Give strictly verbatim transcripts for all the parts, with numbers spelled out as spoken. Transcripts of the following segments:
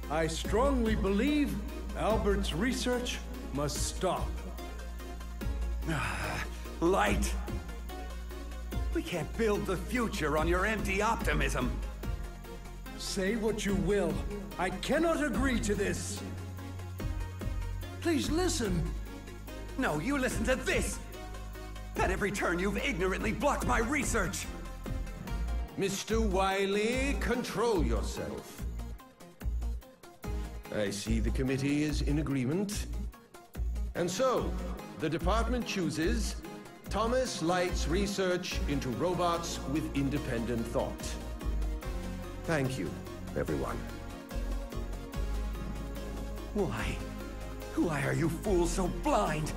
I strongly believe Albert's research must stop. Light! We can't build the future on your empty optimism. Say what you will. I cannot agree to this. Please listen. No, you listen to this! At every turn, you've ignorantly blocked my research! Mister Wily, control yourself. I see the committee is in agreement. And so, the department chooses Thomas Light's research into robots with independent thought. Thank you, everyone. Why? Why are you fools so blind?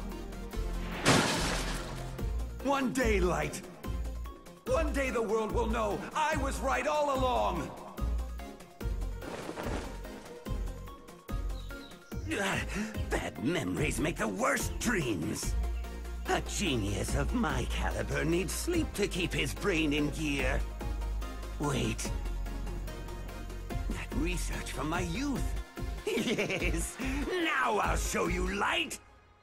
One day, Light. One day the world will know I was right all along. Bad memories make the worst dreams. A genius of my caliber needs sleep to keep his brain in gear. Wait. That research from my youth. Yes! Now I'll show you, Light!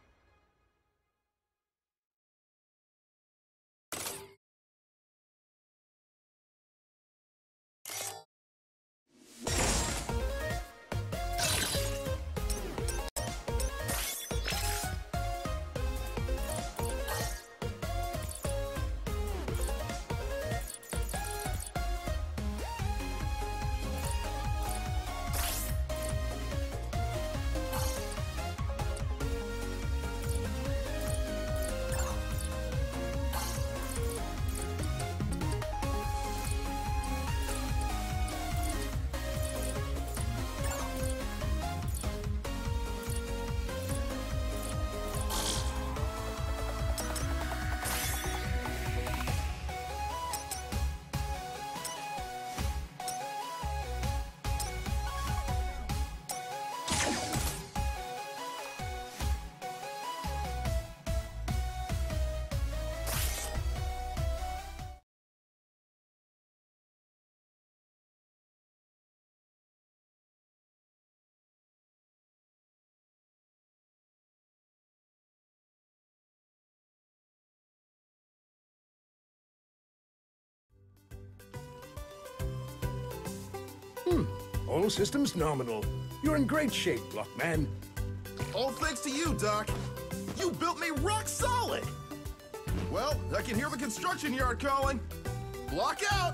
Hmm. All systems nominal. You're in great shape, Blockman. All thanks to you, Doc. You built me rock solid. Well, I can hear the construction yard calling. Block out!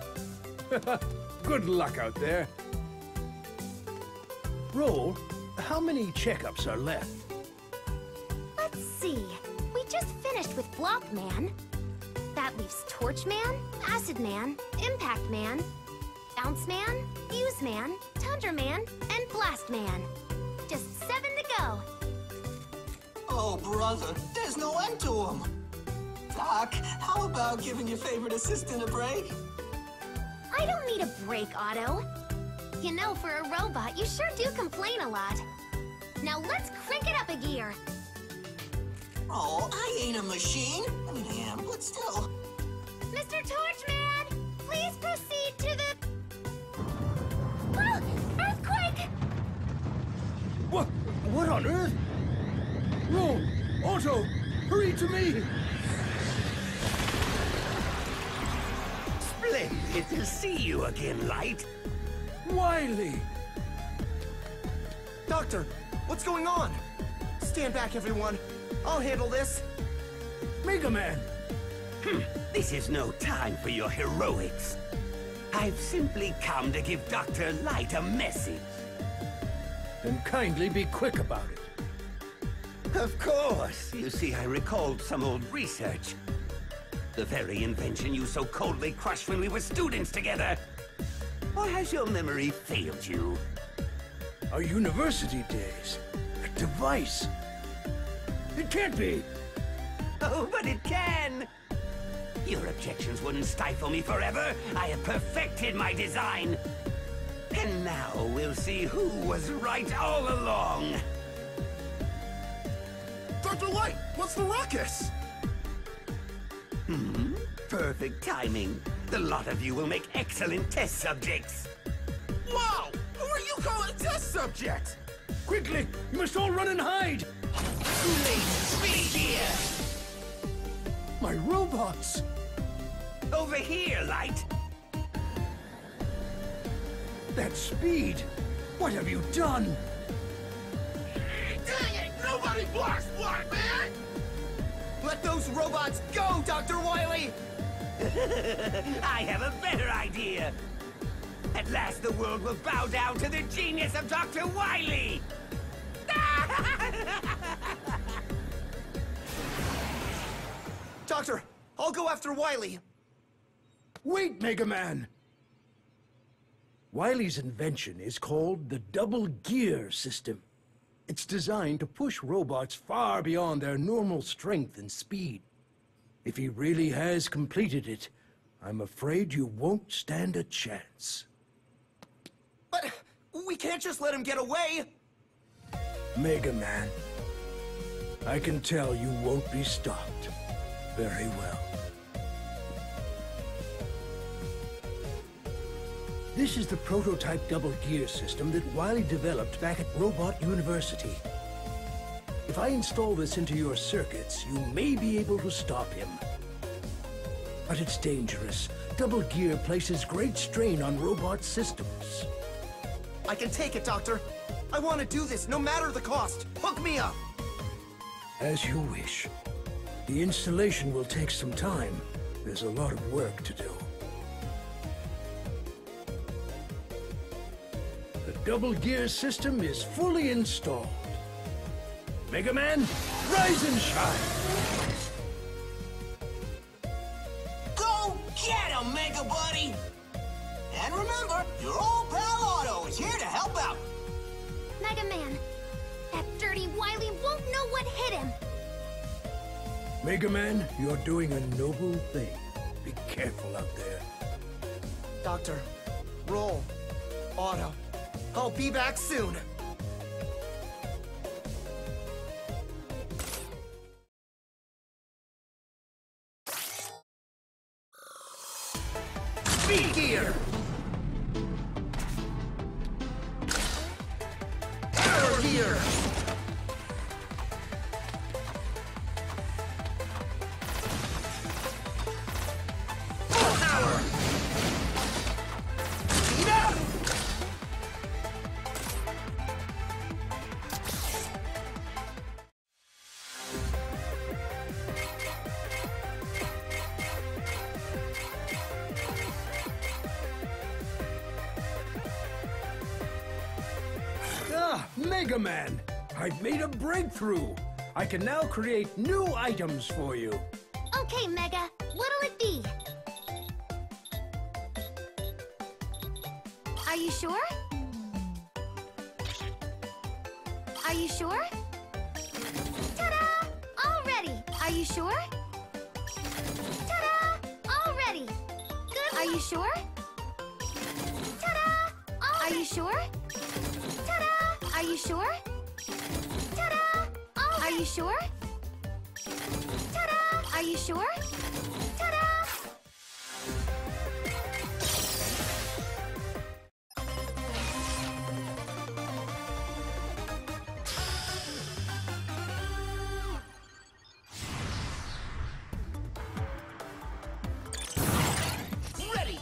Good luck out there. Roll, how many checkups are left? Let's see. We just finished with Blockman. That leaves Torchman, Acid Man, Impact Man, Bounce Man, Fuse Man, Tundra Man, and Blast Man. Just seven to go. Oh, brother, there's no end to them. Doc, how about giving your favorite assistant a break? I don't need a break, Otto. You know, for a robot, you sure do complain a lot. Now let's crank it up a gear. Oh, I ain't a machine. I mean, I am, but still. Mister Torchman, please proceed to the... Oh, earthquake! What? What on earth? Roll! Otto! Hurry to me! Splendid to see you again, Light. Wily! Doctor, what's going on? Stand back, everyone. I'll handle this. Mega Man! Hm, this is no time for your heroics. I've simply come to give Doctor Light a message. Then kindly be quick about it. Of course. You see, I recalled some old research. The very invention you so coldly crushed when we were students together. Or has your memory failed you? Our university days. A device. It can't be. Oh, but it can! Your objections wouldn't stifle me forever. I have perfected my design. And now we'll see who was right all along. Doctor Light, what's the ruckus? Hmm? Perfect timing. The lot of you will make excellent test subjects. Wow! Who are you call it a test subject? Quickly! You must all run and hide! Too late! Speed gear! My robots! Over here, Light! That speed! What have you done? Dang it! Nobody blocks Block Man! Let those robots go, Doctor Wily! I have a better idea! At last the world will bow down to the genius of Doctor Wily! Doctor, I'll go after Wily. Wait, Mega Man! Wily's invention is called the Double Gear System. It's designed to push robots far beyond their normal strength and speed. If he really has completed it, I'm afraid you won't stand a chance. But we can't just let him get away! Mega Man, I can tell you won't be stopped. Very well. This is the prototype double gear system that Wily developed back at Robot University. If I install this into your circuits, you may be able to stop him. But it's dangerous. Double gear places great strain on robot systems. I can take it, Doctor. I want to do this, no matter the cost. Hook me up! As you wish. The installation will take some time. There's a lot of work to do. The double gear system is fully installed. Mega Man, rise and shine! Go get him, Mega Buddy! And remember, your old pal Otto is here to help out. Mega Man, that dirty Wily won't know what hit him. Mega Man, you're doing a noble thing. Be careful out there. Doctor, roll. Otto, I'll be back soon. Speed gear! Power gear! Full power! Speed up! Ah, Mega Man! I've made a breakthrough! I can now create new items for you. Okay, Mega, what'll it be? Are you sure? Are you sure? Ta-da! All ready! Are you sure? Ta-da! All ready! Good. Are you sure? Ta-da! All Are you sure? Ta-da! Are you sure? Ta-da! All Are you sure? Ta-da! Are you sure? Ta-da! Ready!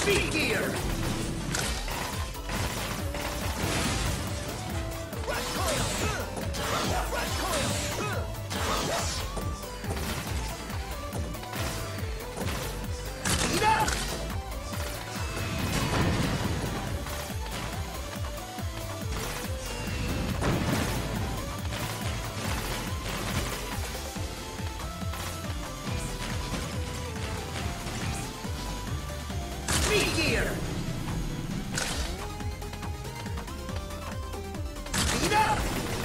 Speed gear! Rush coil! Rush coil! Speed up! Speed gear! Speed up!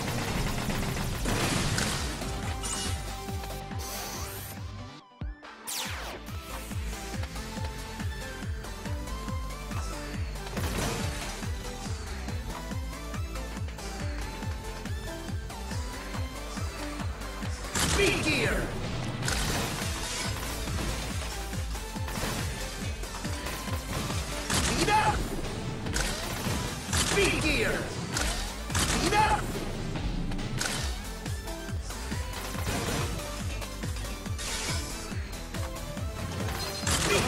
Speed gear! Speed up! Speed gear! Speed up! Speed!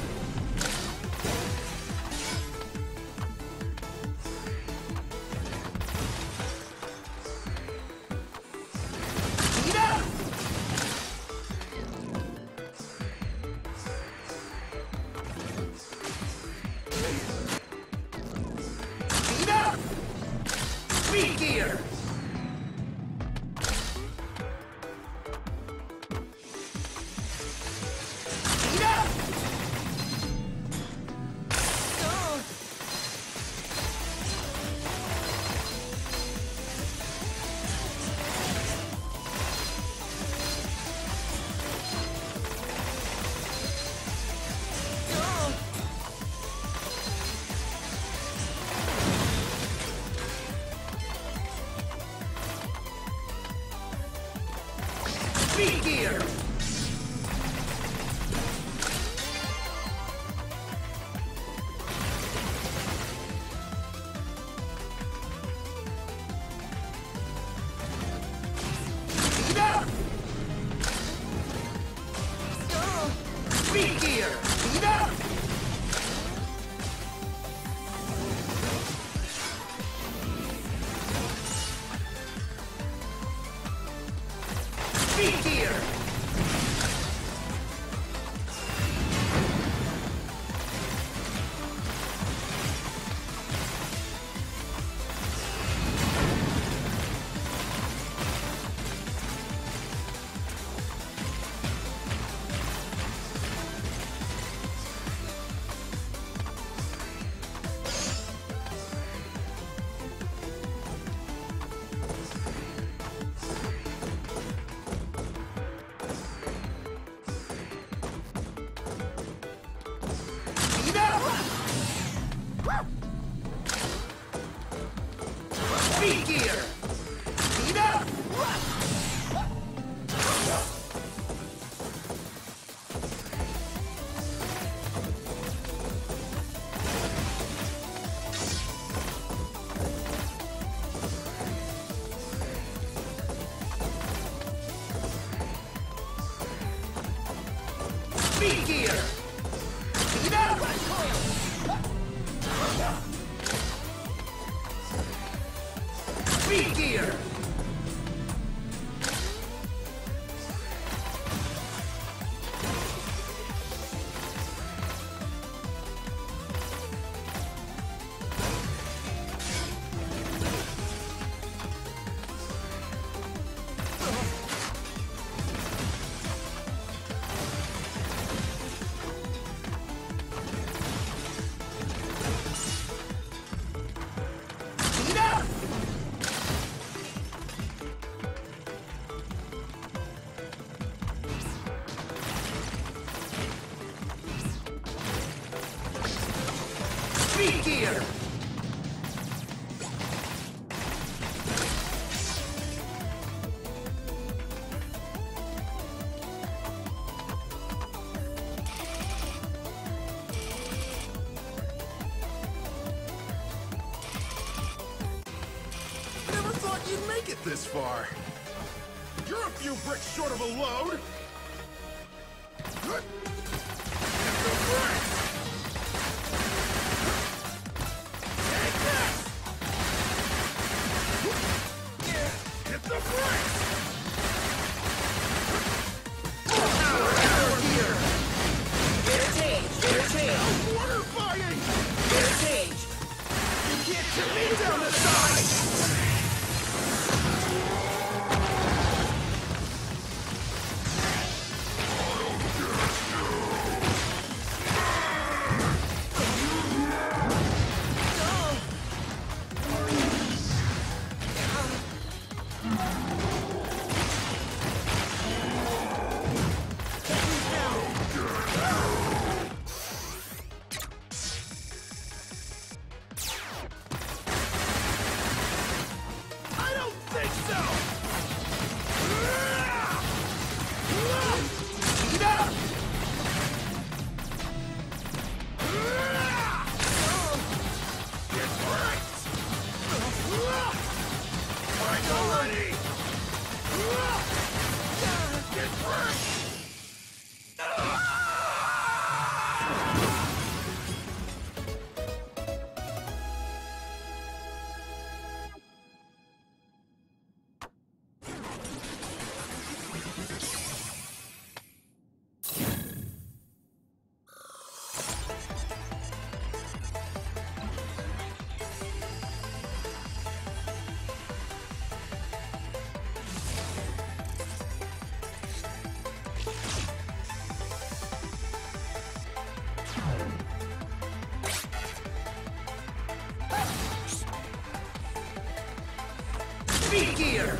Speed up! Speed up! Speed gear! Speed up! Oh. Oh. Speed gear! Speed up! Oh. Speed gear! Speed up! Speed gear! Speed up! Speed gear! Speed up! Speed gear! Speed up! Speed gear! Speed up! Speed gear! Never thought you'd make it this far. You're a few bricks short of a load. Good. Get the bricks. Speed gear!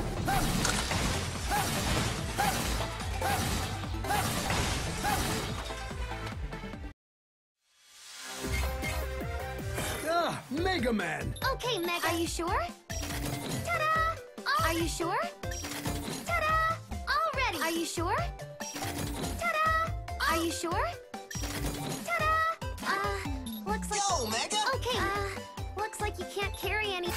Ah, Mega Man! Okay, Mega. Are you sure? Ta-da! All Are you sure? Ta-da! All ready. Are you sure? Ta-da! Are you sure? Ta-da! Uh, looks like... Go, Mega! Okay, uh, looks like you can't carry any...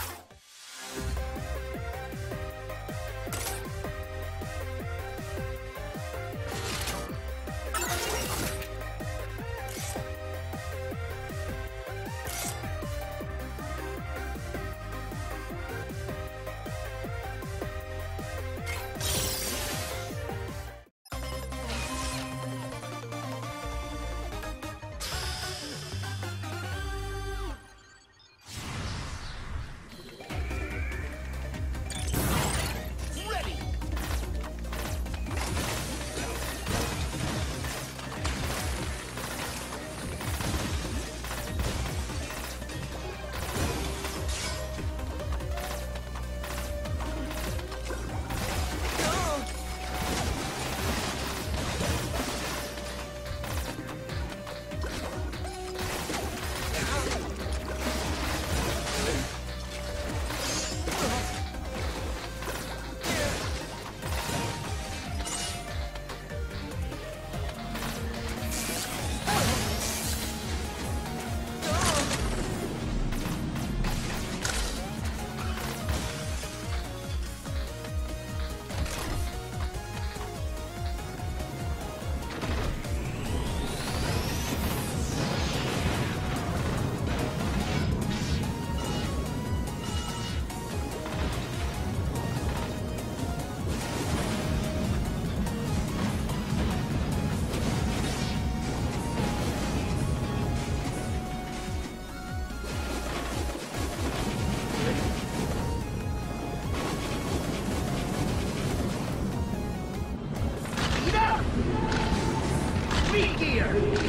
Speed gear!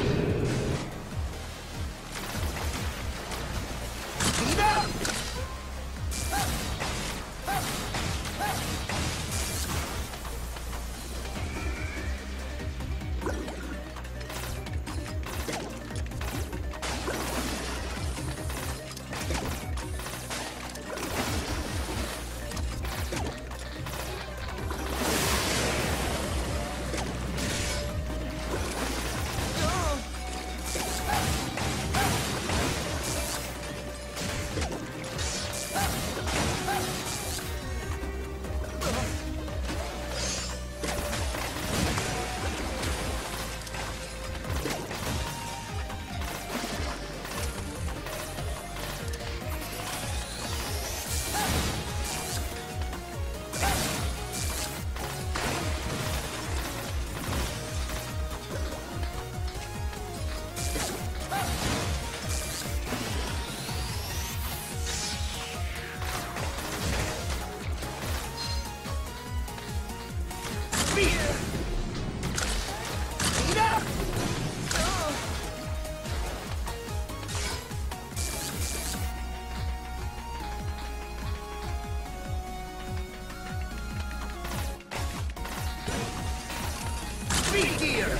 Speed gear!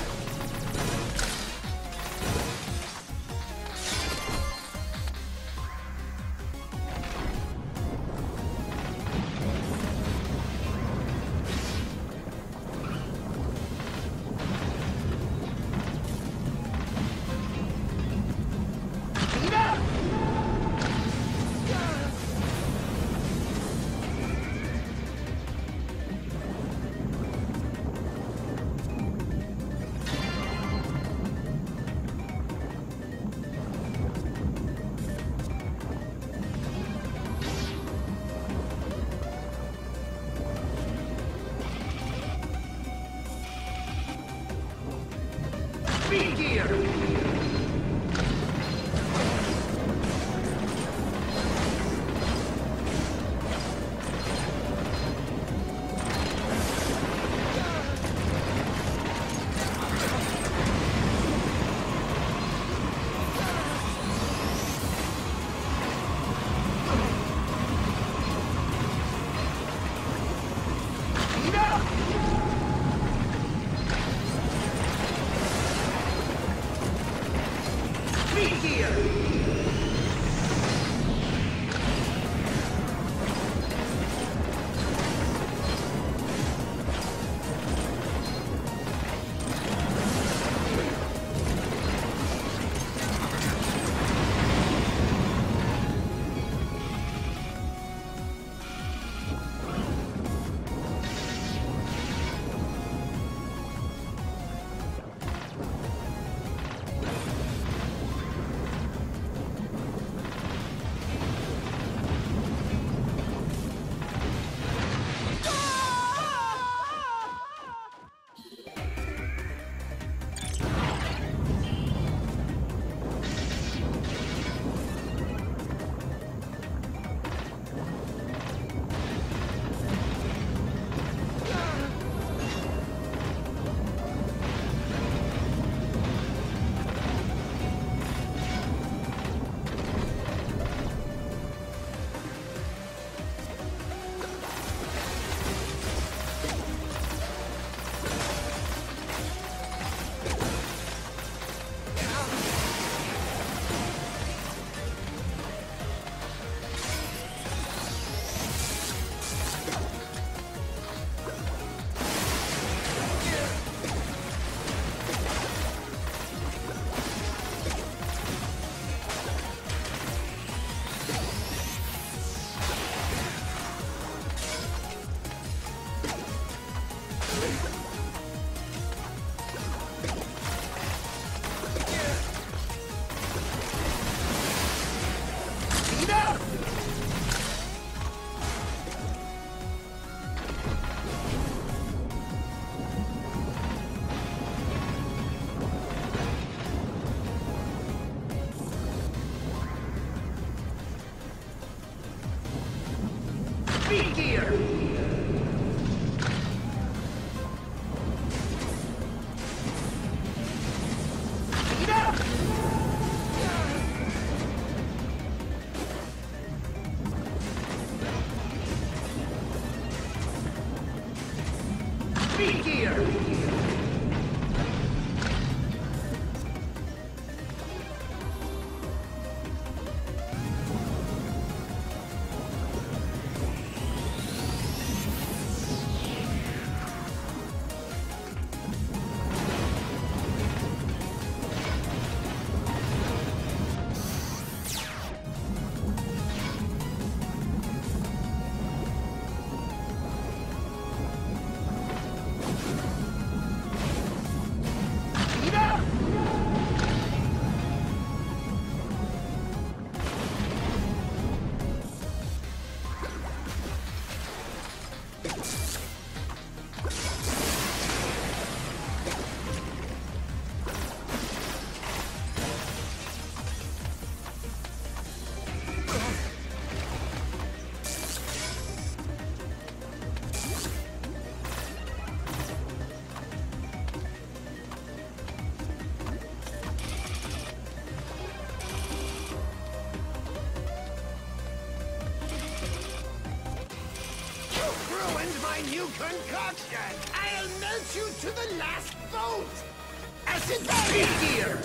New concoction! I'll melt you to the last volt! Acid gear!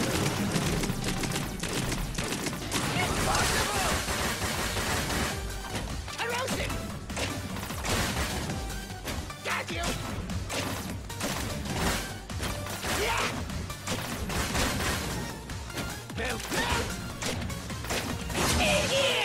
Impossible! Corrosive! Got you! Yeah! Melt, melt! Here!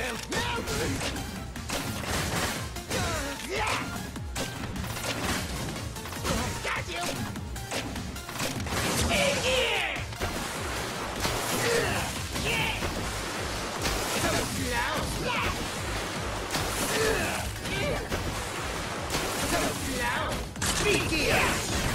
you! Yeah! Got you! In here! Yeah! So slow! Yeah! So slow! Speak here!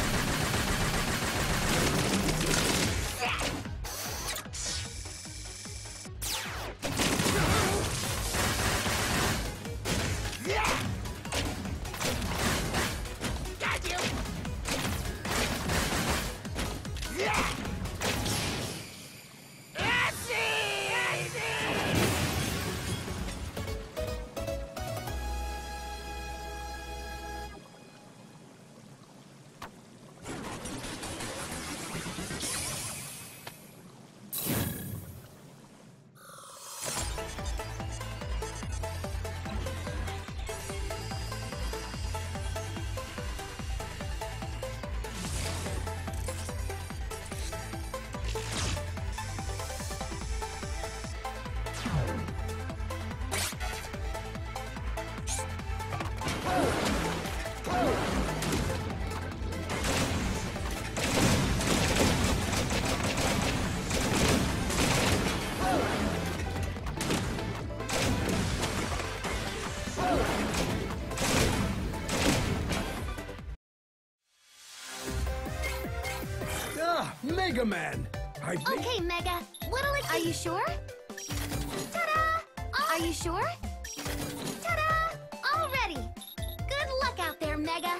Ah, Mega Man! I think... Okay, Mega. What'll it be? Are you sure? Ta-da! Are you sure? Ta-da! All ready. Good luck out there, Mega.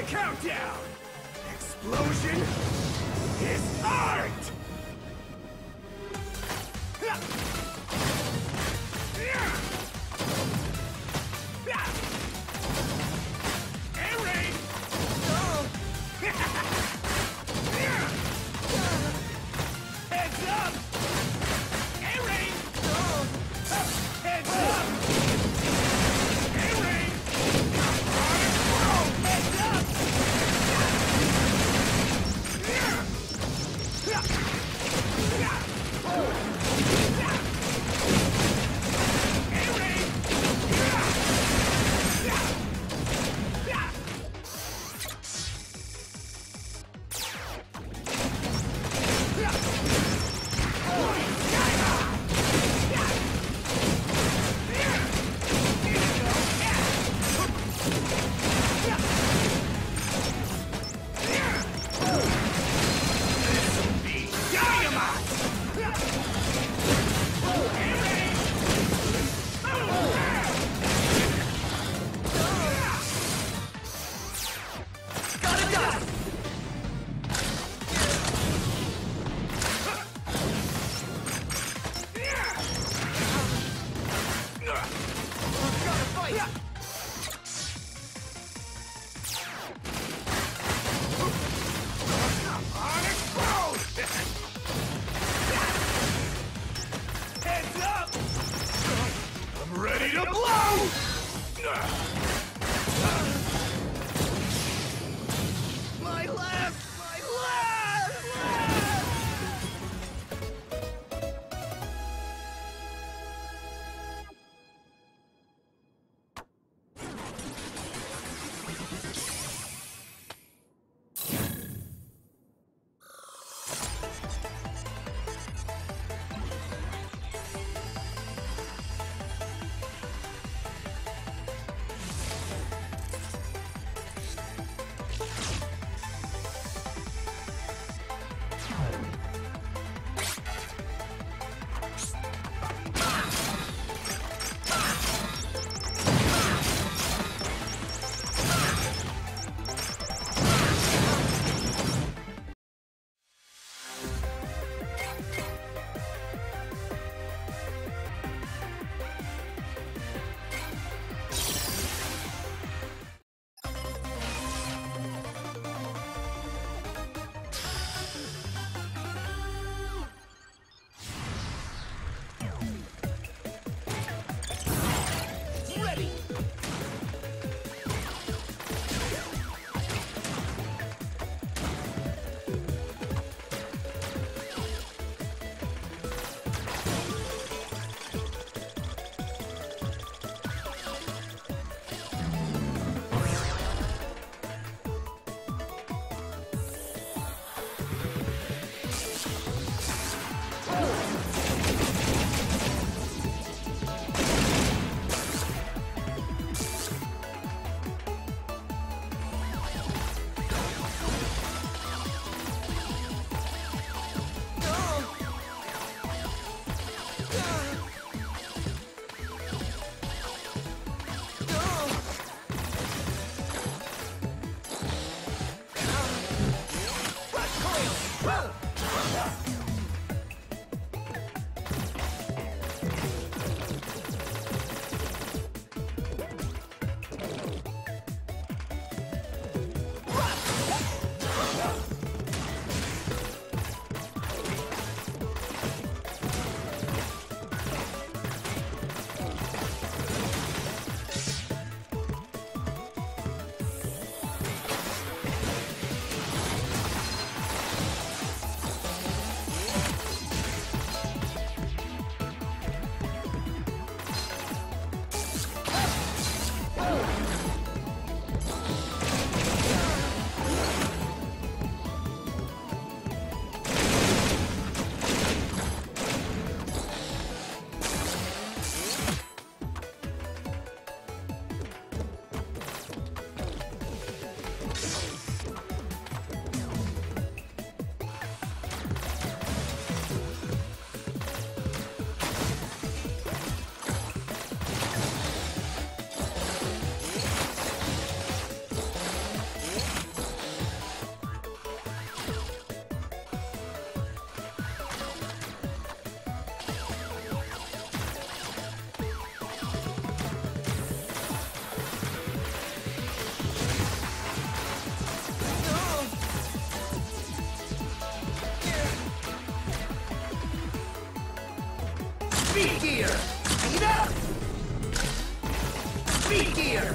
countdown! Explosion is art! Air raid! Heads up! Air raid! Heads up! Air raid! Heads up! Ready to blow! My left! My left! left! Speed gear! Speed up! Speed gear!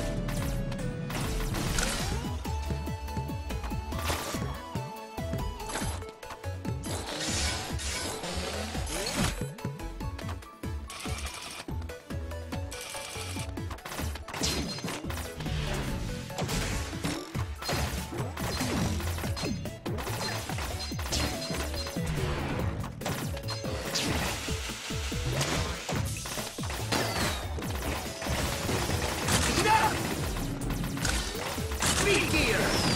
Speed gear!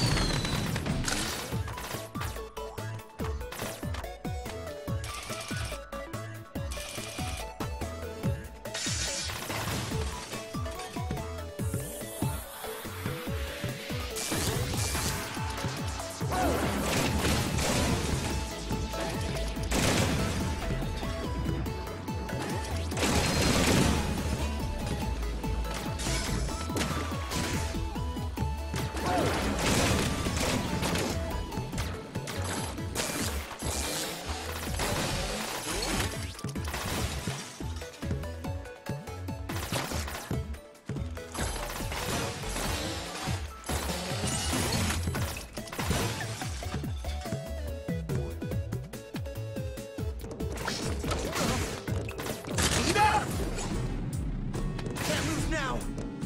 Speed up! Can't lose now!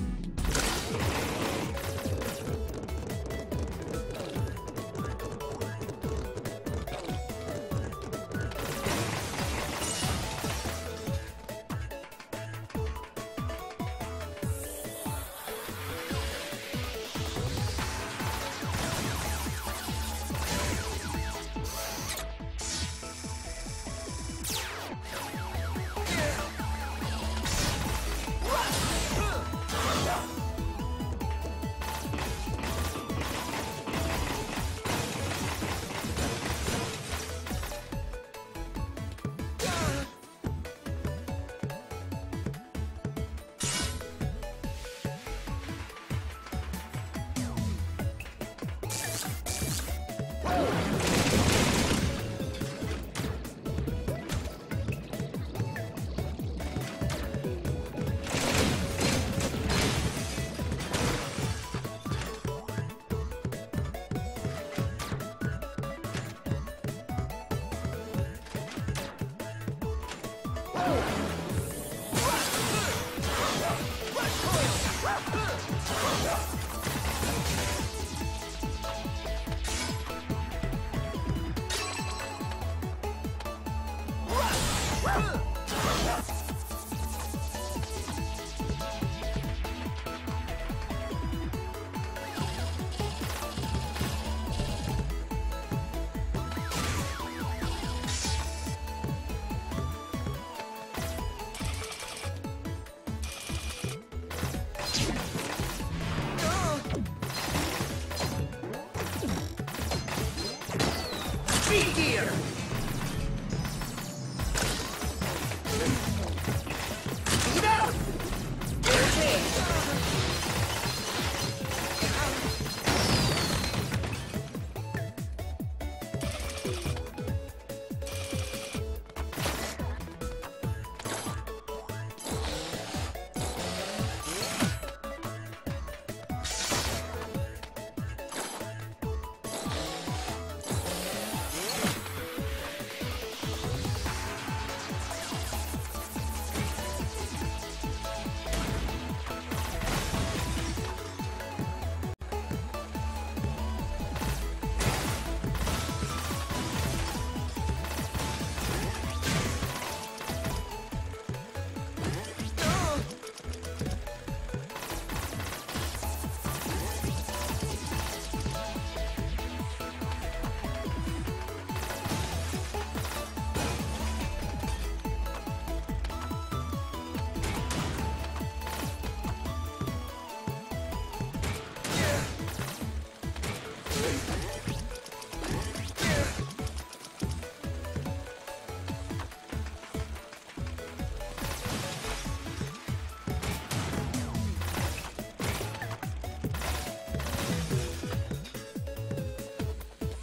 Speed gear! Speed up! Rotate!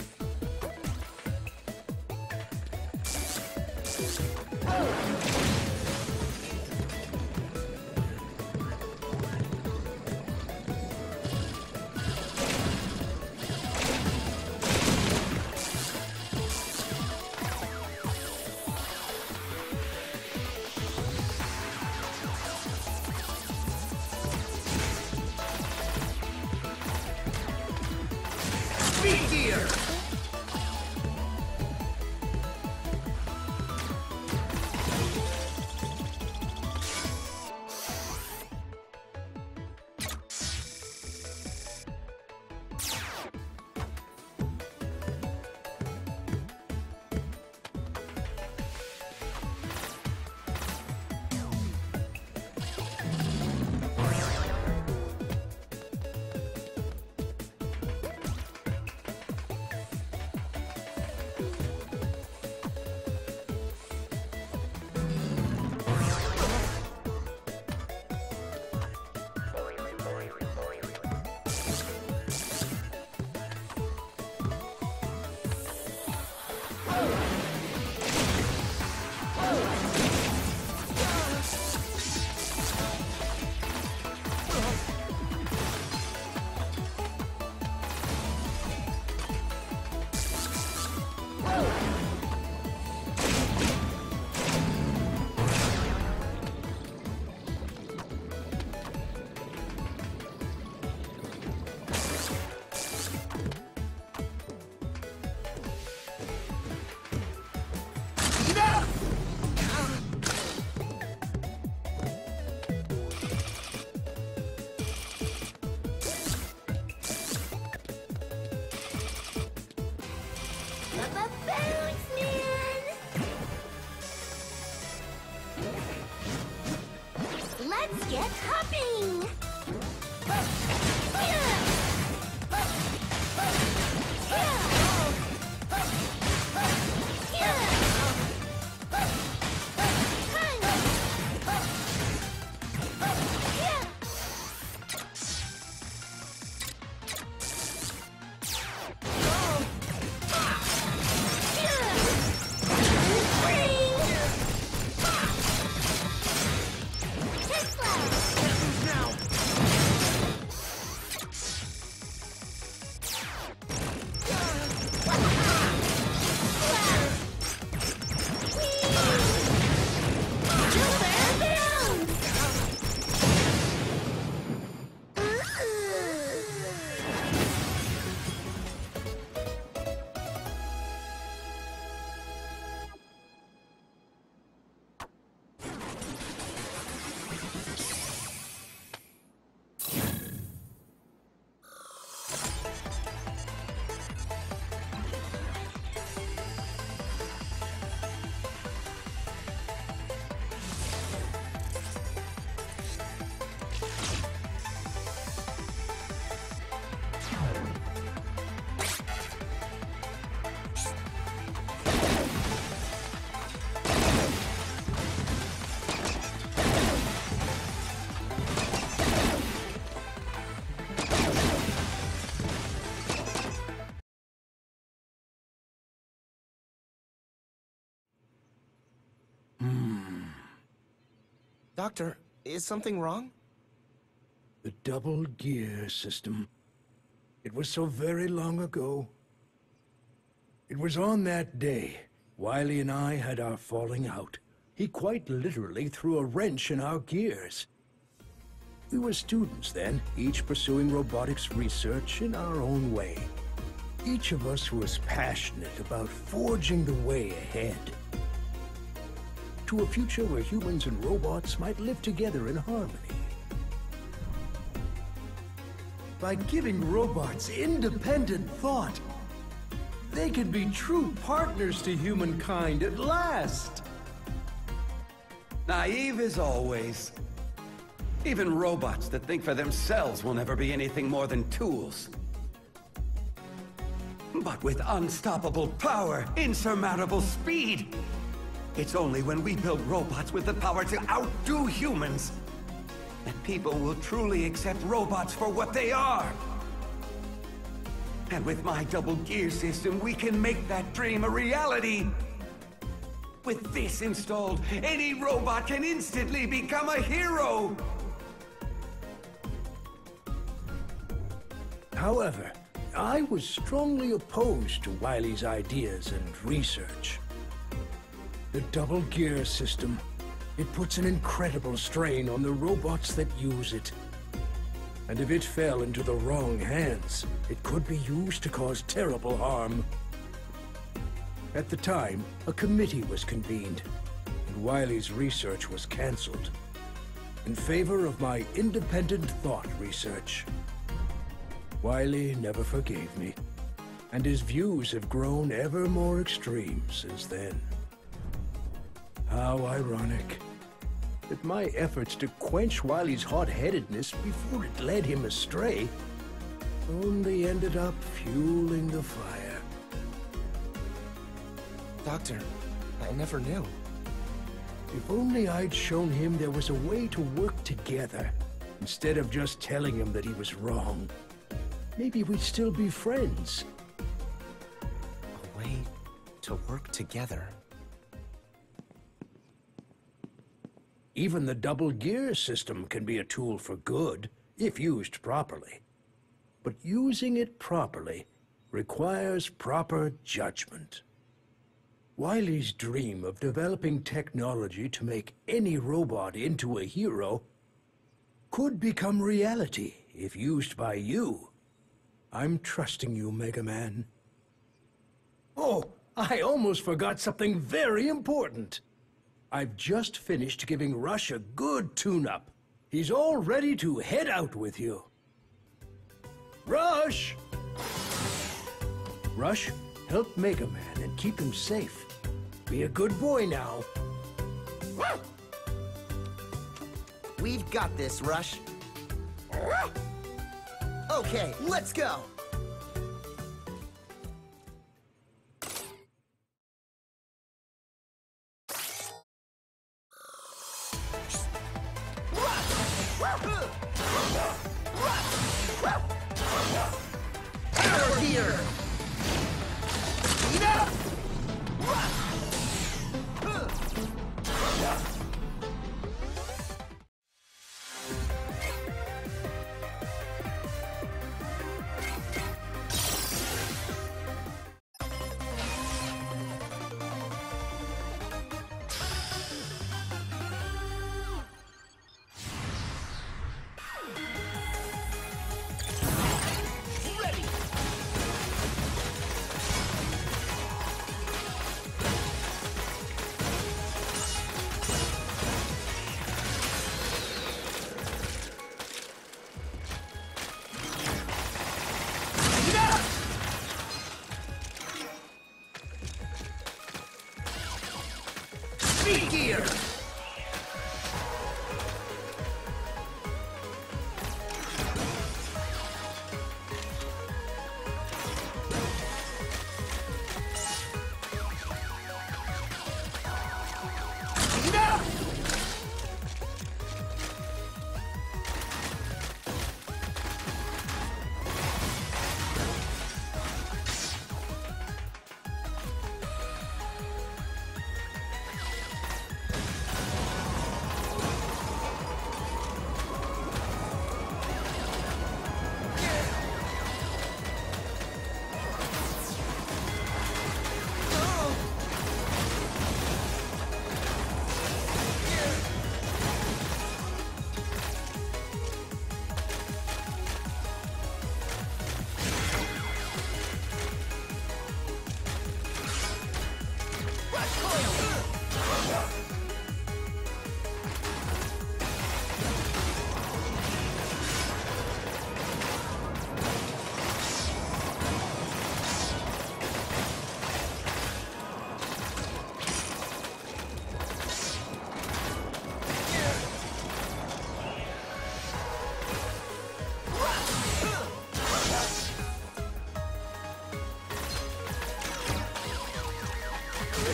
Oh! Doctor, is something wrong? The double gear system. It was so very long ago. It was on that day, Wily and I had our falling out. He quite literally threw a wrench in our gears. We were students then, each pursuing robotics research in our own way. Each of us was passionate about forging the way ahead. To a future where humans and robots might live together in harmony. By giving robots independent thought, they could be true partners to humankind at last. Naive as always. Even robots that think for themselves will never be anything more than tools. But with unstoppable power, insurmountable speed, it's only when we build robots with the power to outdo humans that people will truly accept robots for what they are. And with my double gear system, we can make that dream a reality. With this installed, any robot can instantly become a hero! However, I was strongly opposed to Wily's ideas and research. The double gear system, it puts an incredible strain on the robots that use it. And if it fell into the wrong hands, it could be used to cause terrible harm. At the time, a committee was convened, and Wily's research was cancelled in favor of my independent thought research. Wily never forgave me, and his views have grown ever more extreme since then. How ironic that my efforts to quench Wily's hot-headedness before it led him astray only ended up fueling the fire. Doctor, I never knew. If only I'd shown him there was a way to work together, instead of just telling him that he was wrong. Maybe we'd still be friends. A way to work together. Even the double gear system can be a tool for good, if used properly. But using it properly requires proper judgment. Wily's dream of developing technology to make any robot into a hero could become reality if used by you. I'm trusting you, Mega Man. Oh, I almost forgot something very important. I've just finished giving Rush a good tune-up. He's all ready to head out with you. Rush! Rush, help Mega Man and keep him safe. Be a good boy now. We've got this, Rush. Okay, let's go! Power gear! Speed gear!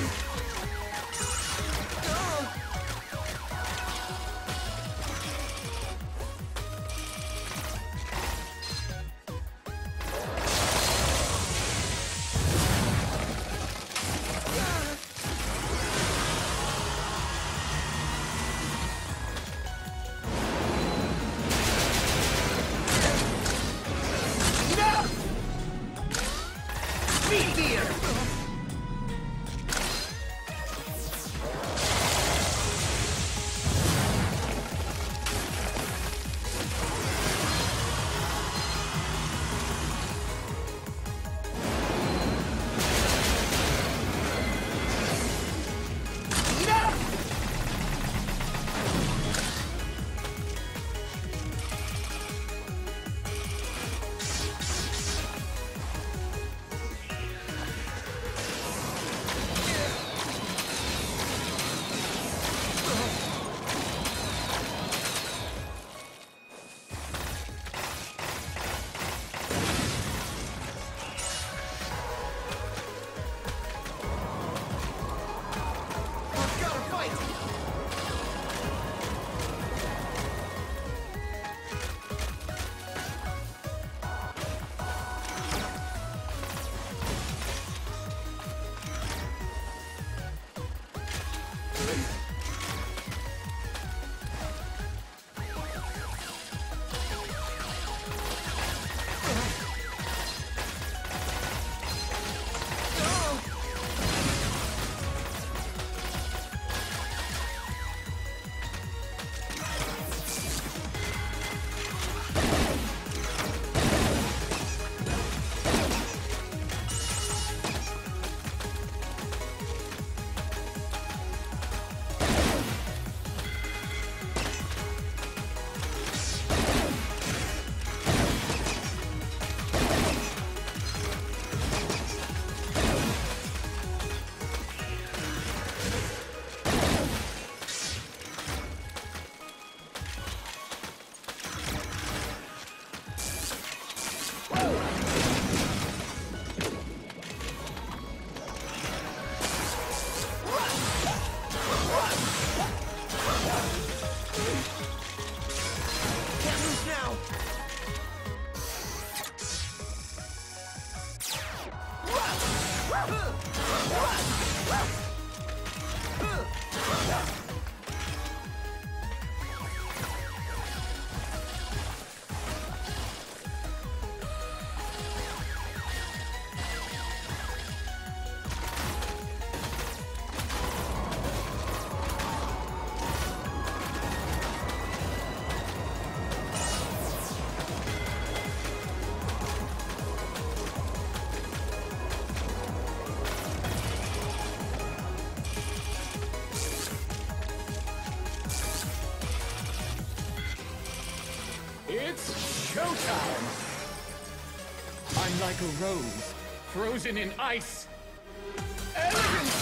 It's showtime! I'm like a rose, frozen in ice. Elegant!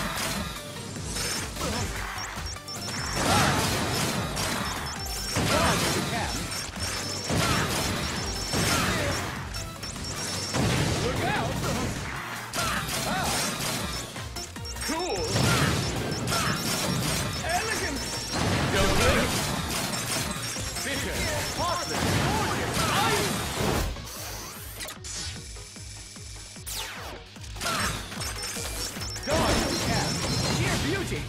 Dodge if you can. Look out! Ah! Cool! Elegant! Don't blink! Vicious! Heartless! Gorgeous! Ice! Dodge if you can. Sheer beauty!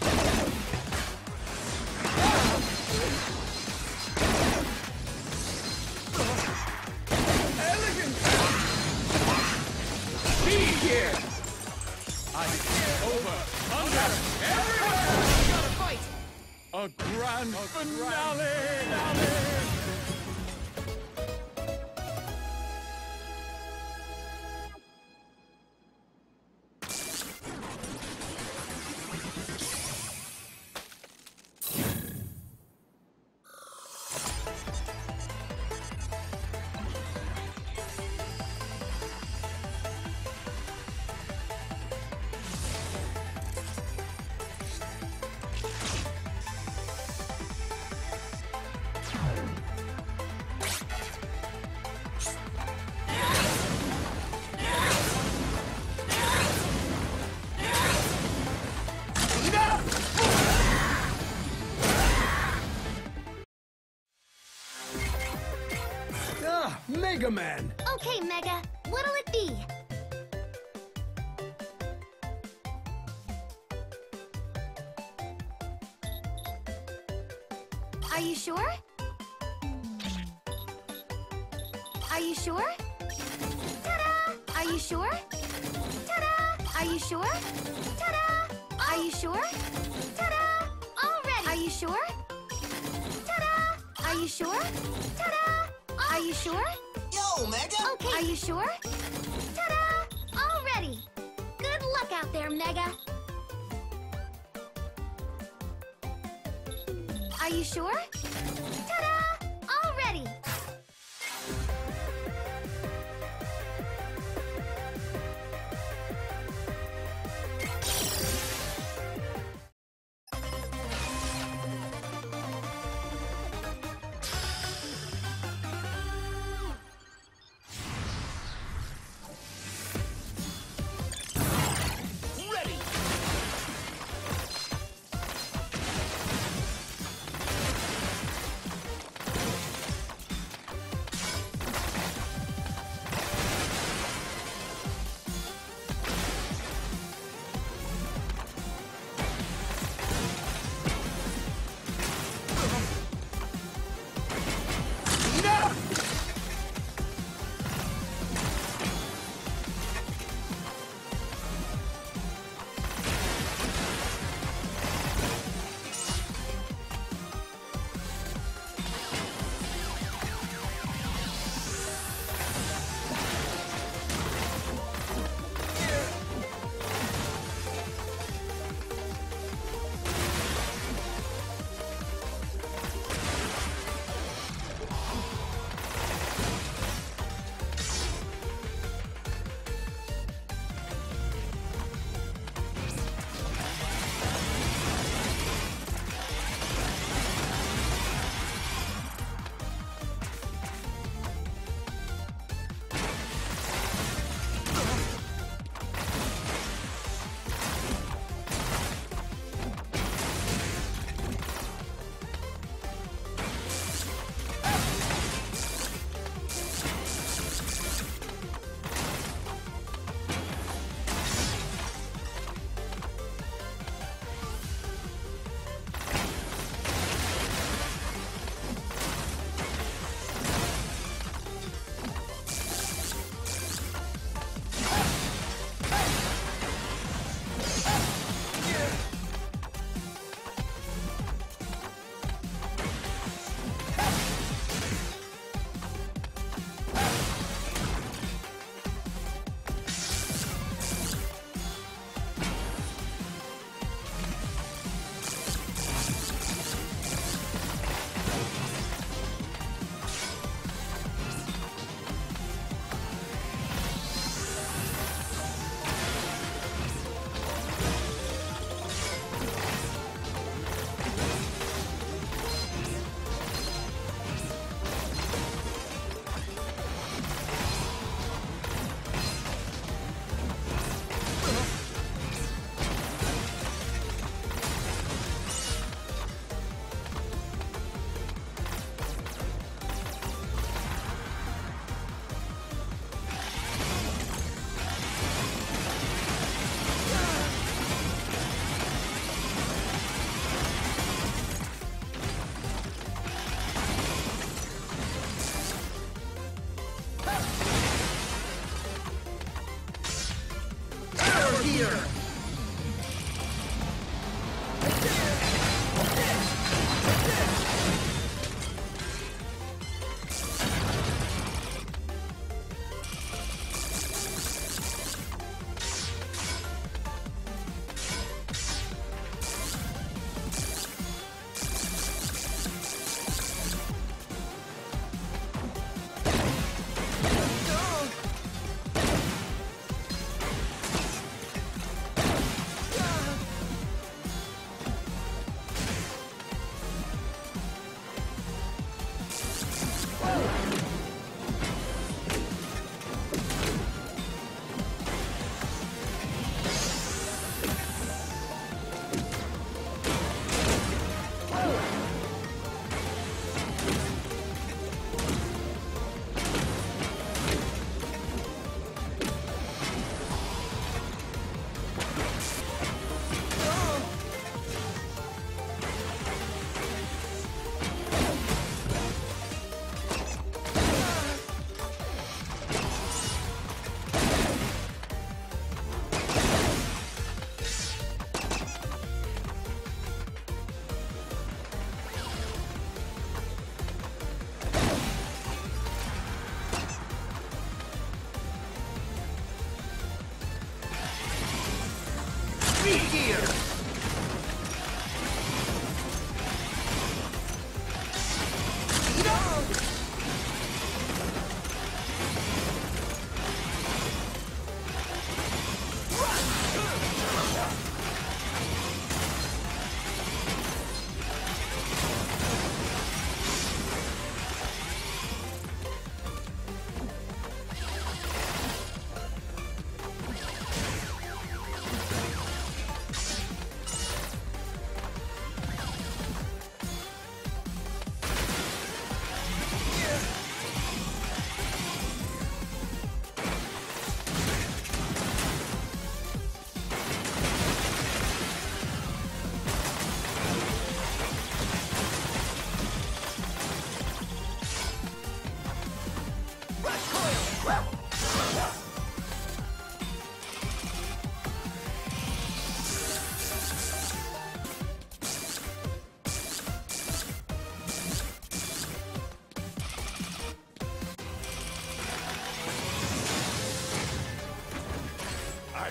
Elegant! Be here! Ice over! Under! Everywhere! We gotta fight! A grand finale! finale. Mega Man! Okay, Mega. What'll it be? Are you sure? Are you sure? Ta-da! Are you sure? Ta-da! Are you sure? Ta-da! Are you sure? Ta-da! All ready! Are you sure? Ta-da! Are you sure? Ta-da! Are you sure? Yo, Mega! Okay. Are you sure? Ta-da! All ready! Good luck out there, Mega! Are you sure? Ta-da! All ready!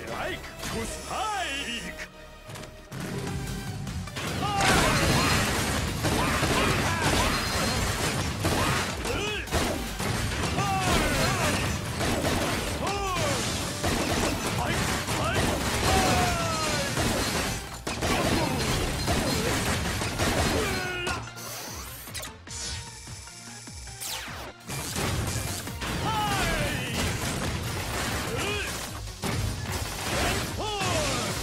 Strike to spike! Four!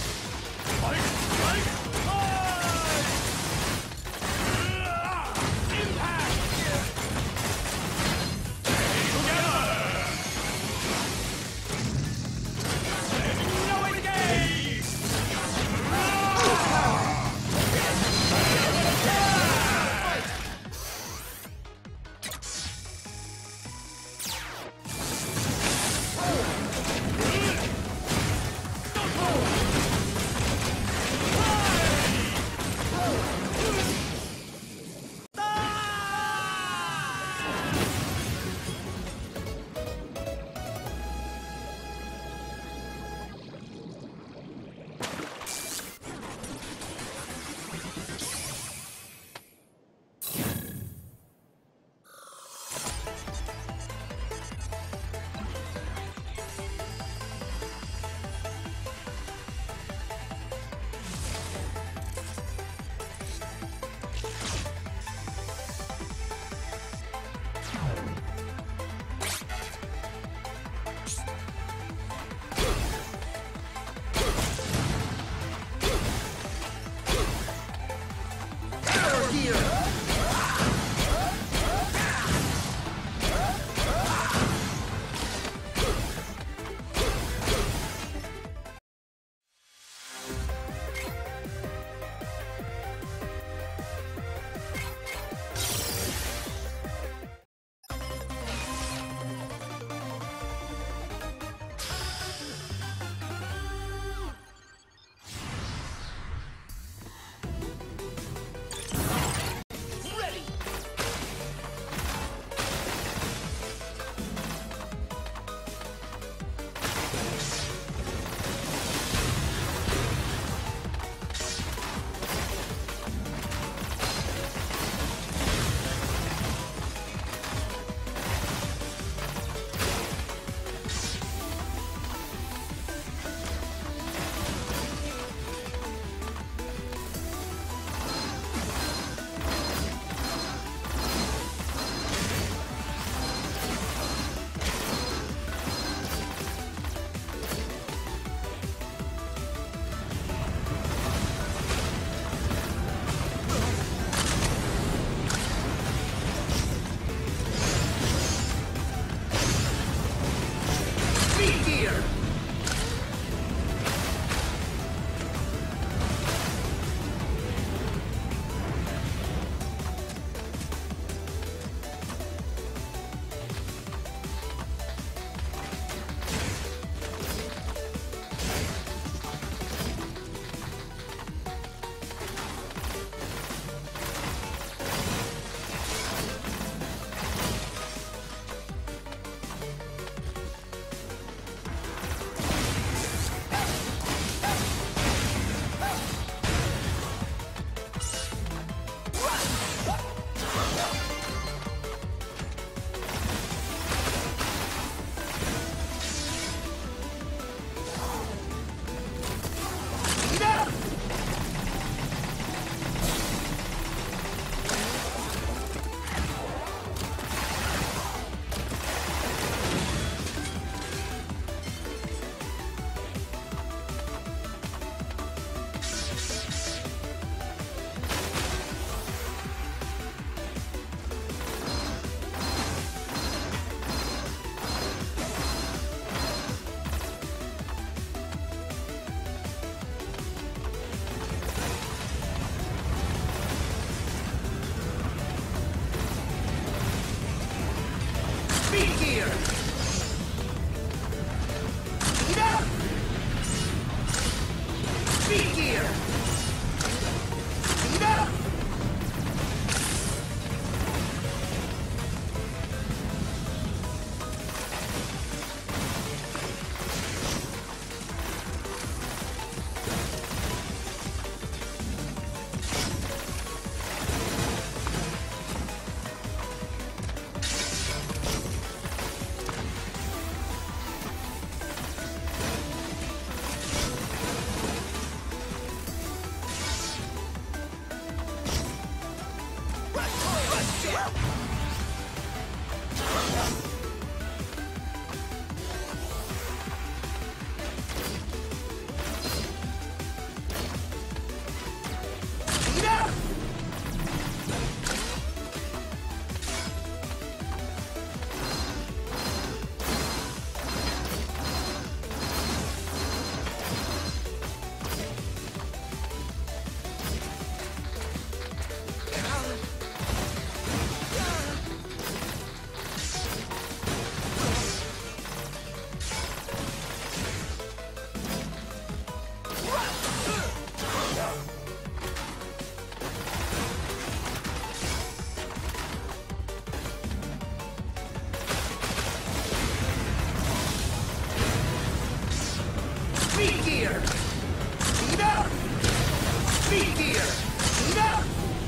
Speed gear! Speed up!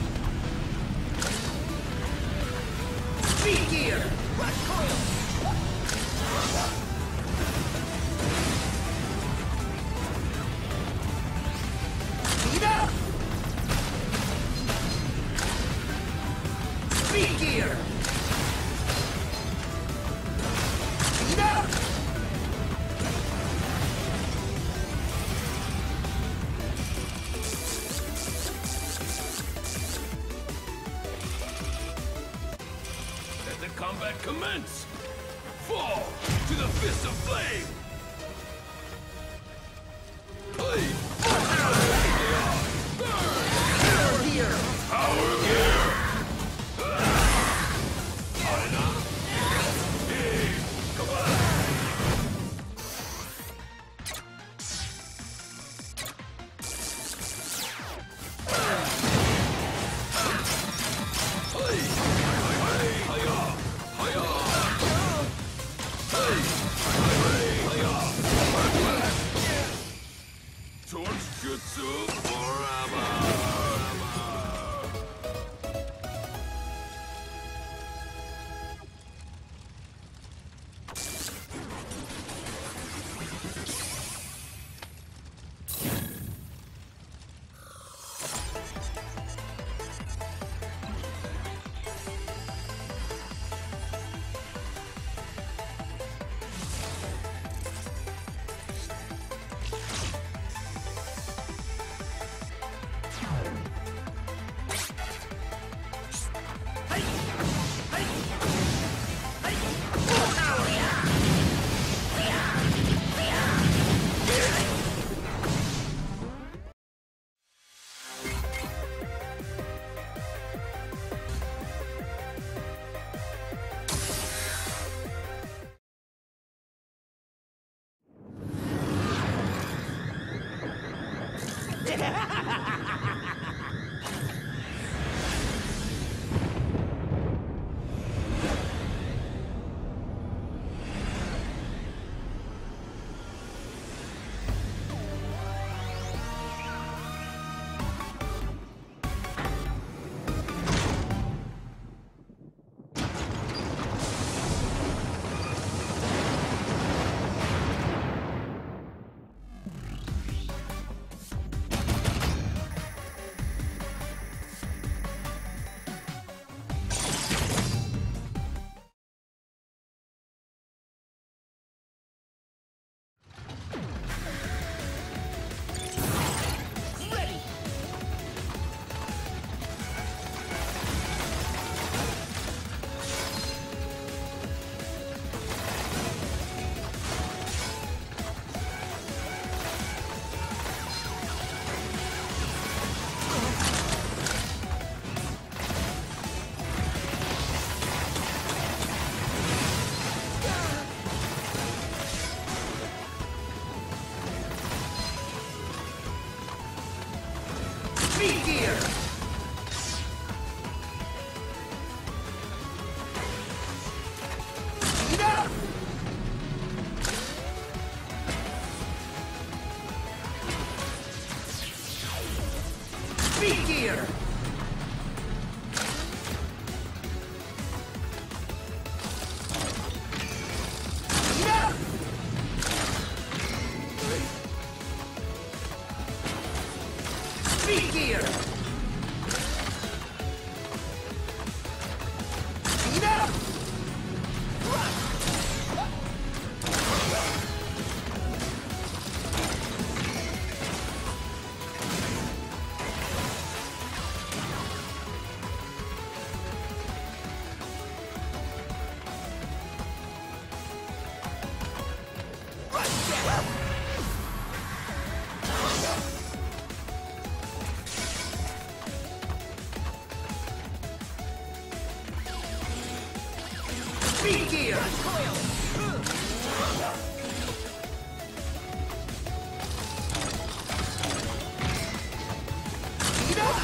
Speed gear! Rush coil! Speed up! Speed gear! Speed up! Let the combat commence! Fall to the fist of flame! Play! Power gear! Power gear! Torch Jutsu forever! Speed gear! Speed up! Speed gear! Speed up! Speed gear! Speed up! Speed gear! Speed up!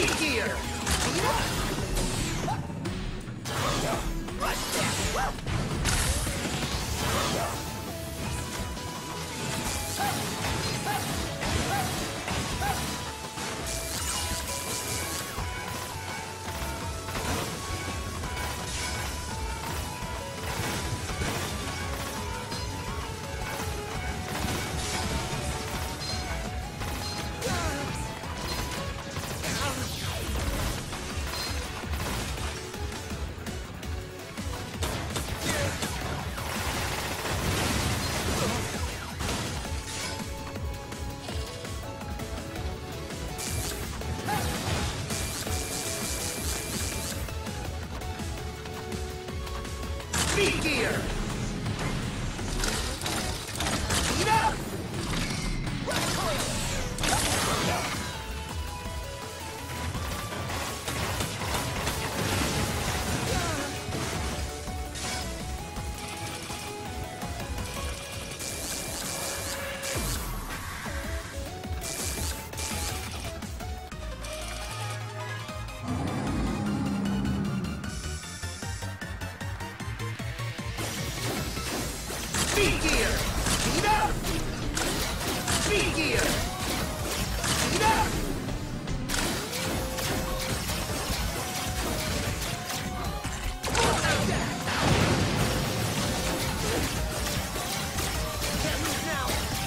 Speed gear! Speed gear! Speed up! Speed gear! Speed up! Speed gear! Speed up! Can't lose now!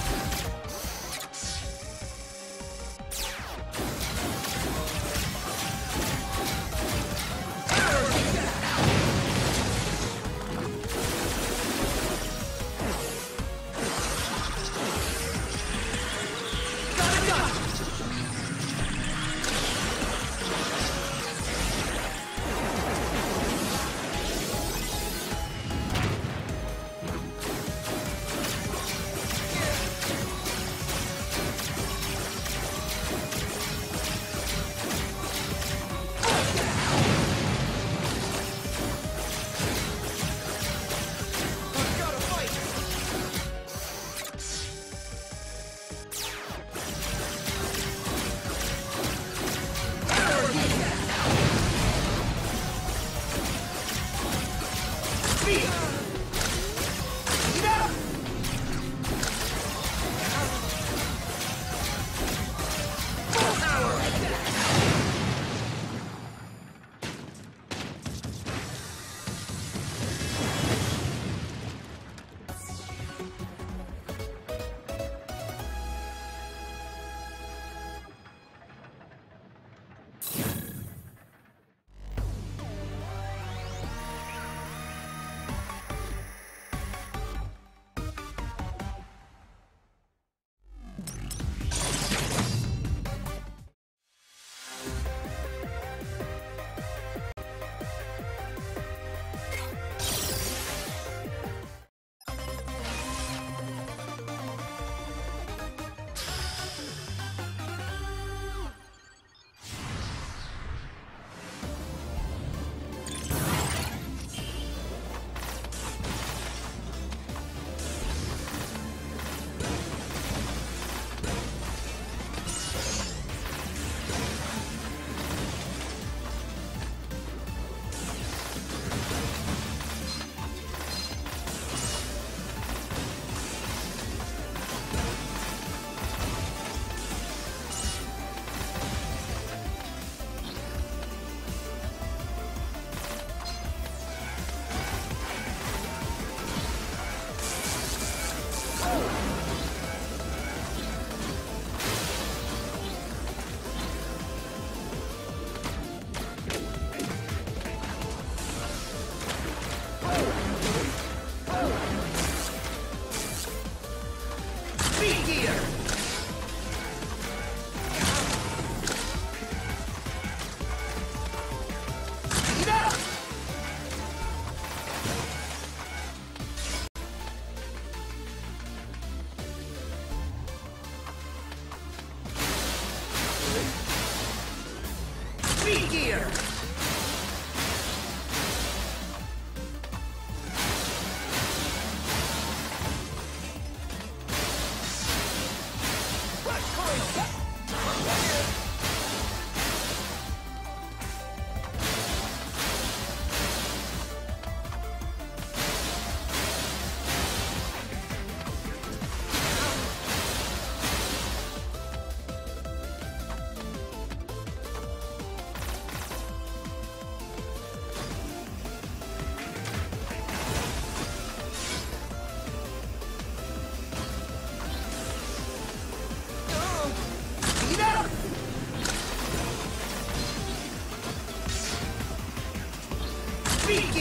Speed gear!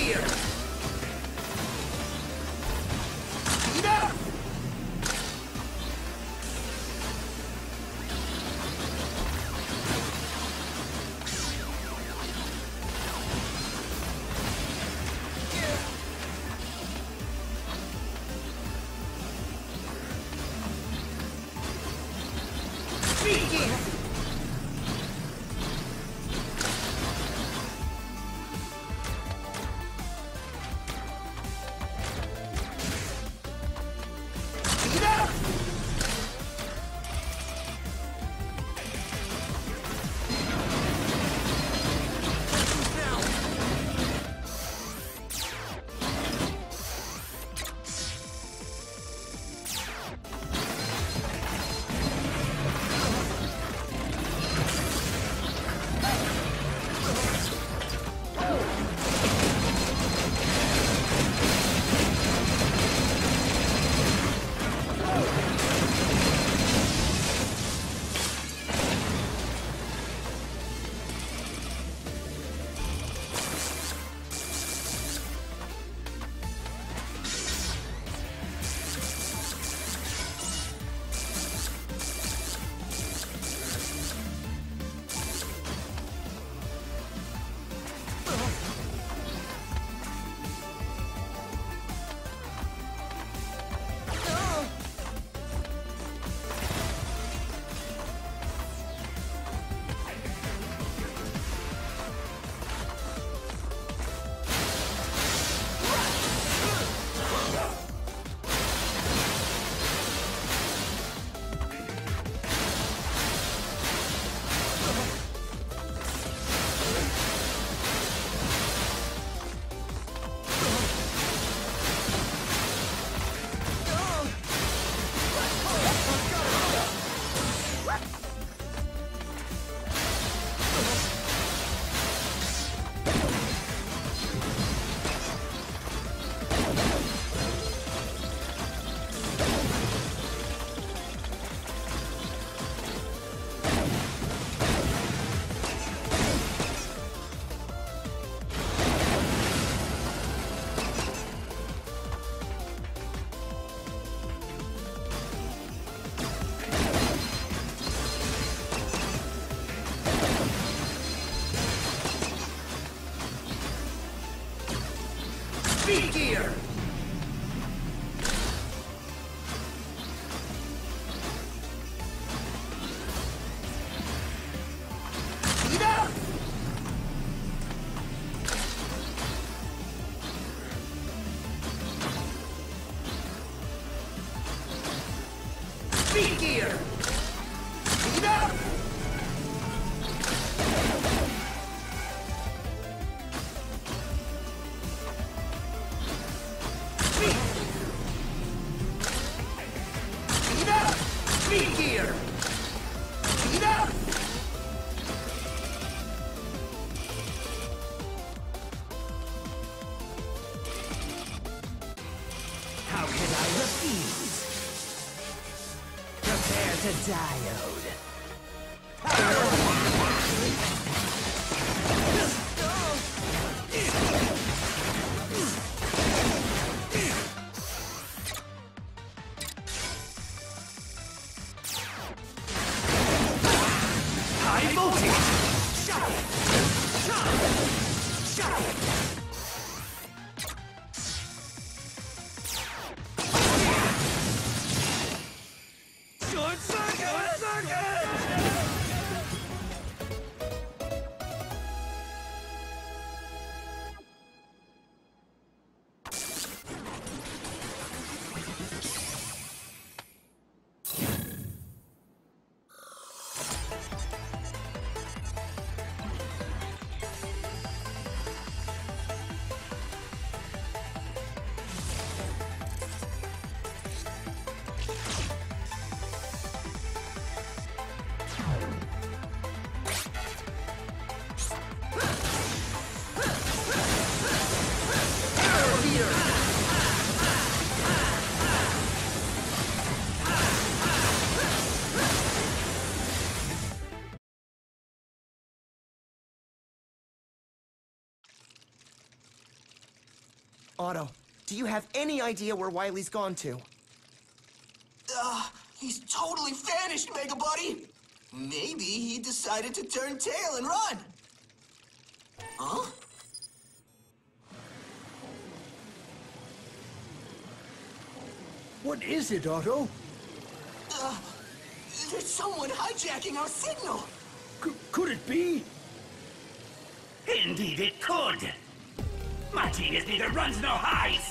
gear! Speed up! Speed gear! Speed gear! Speed up! Speed gear! Speed up! Speed gear! Speed up! How could I refuse? Prepare to diode. High voltage! Shot! Shot! Shot! Short circuit! Short circuit! Otto, do you have any idea where Wily's gone to? Uh, he's totally vanished, Mega Buddy! Maybe he decided to turn tail and run! Huh? What is it, Otto? Uh, there's someone hijacking our signal! C could it be? Indeed it could! My genius neither runs nor hides!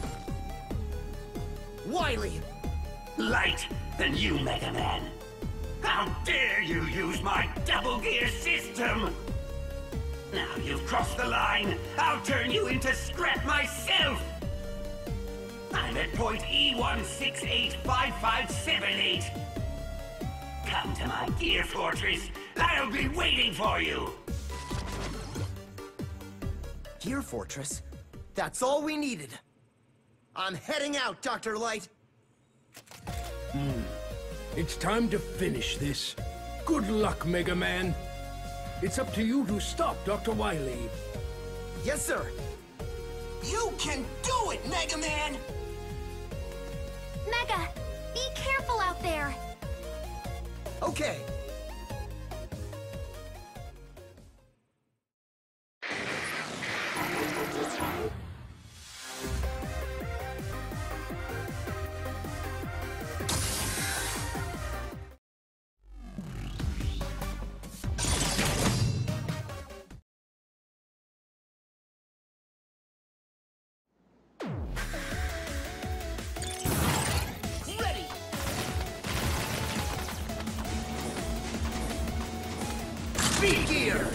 Wily! Light than you, Mega Man! How dare you use my double gear system! Now you've crossed the line, I'll turn you into scrap myself! I'm at point E one six eight five five seven eight. Come to my gear fortress, I'll be waiting for you! Gear Fortress? That's all we needed. I'm heading out, Doctor Light. Hmm. It's time to finish this. Good luck, Mega Man. It's up to you to stop Doctor Wily. Yes, sir. You can do it, Mega Man! Mega, be careful out there. Okay. Speed gear!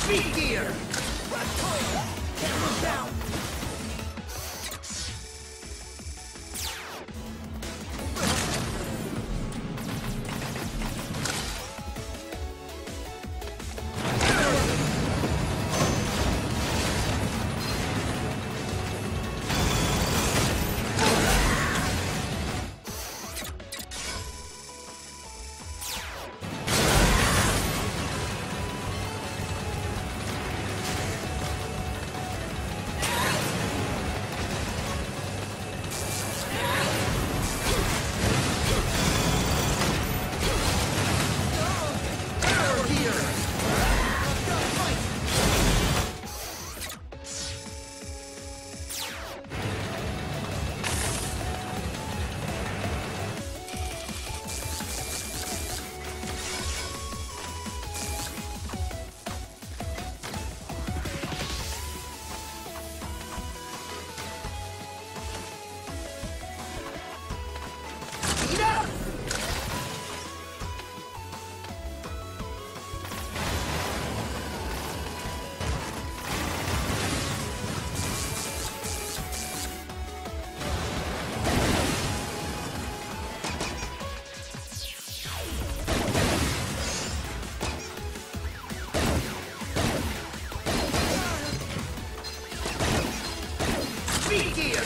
Speed gear! Can't move down! Speed gear!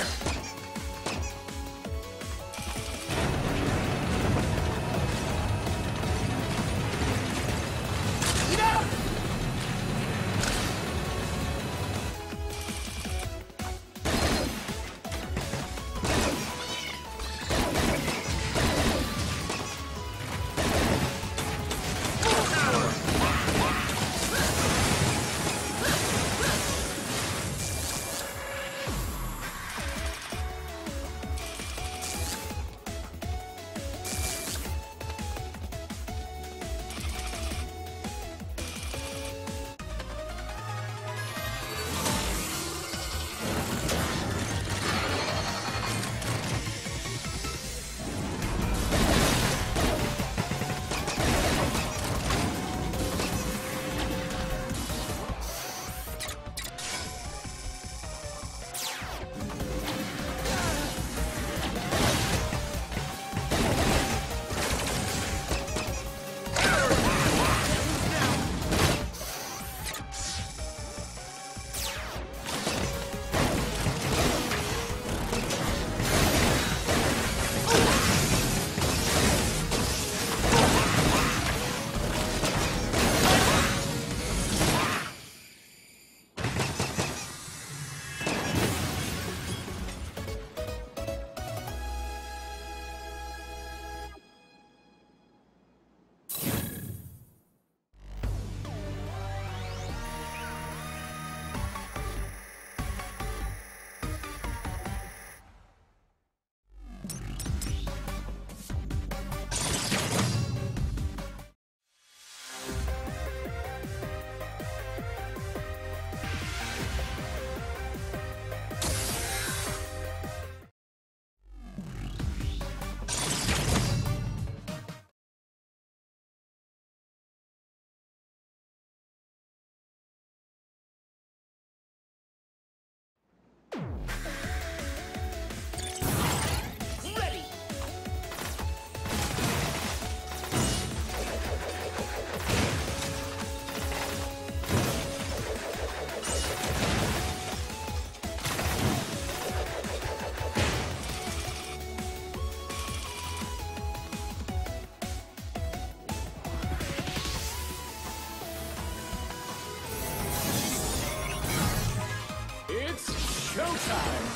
Showtime!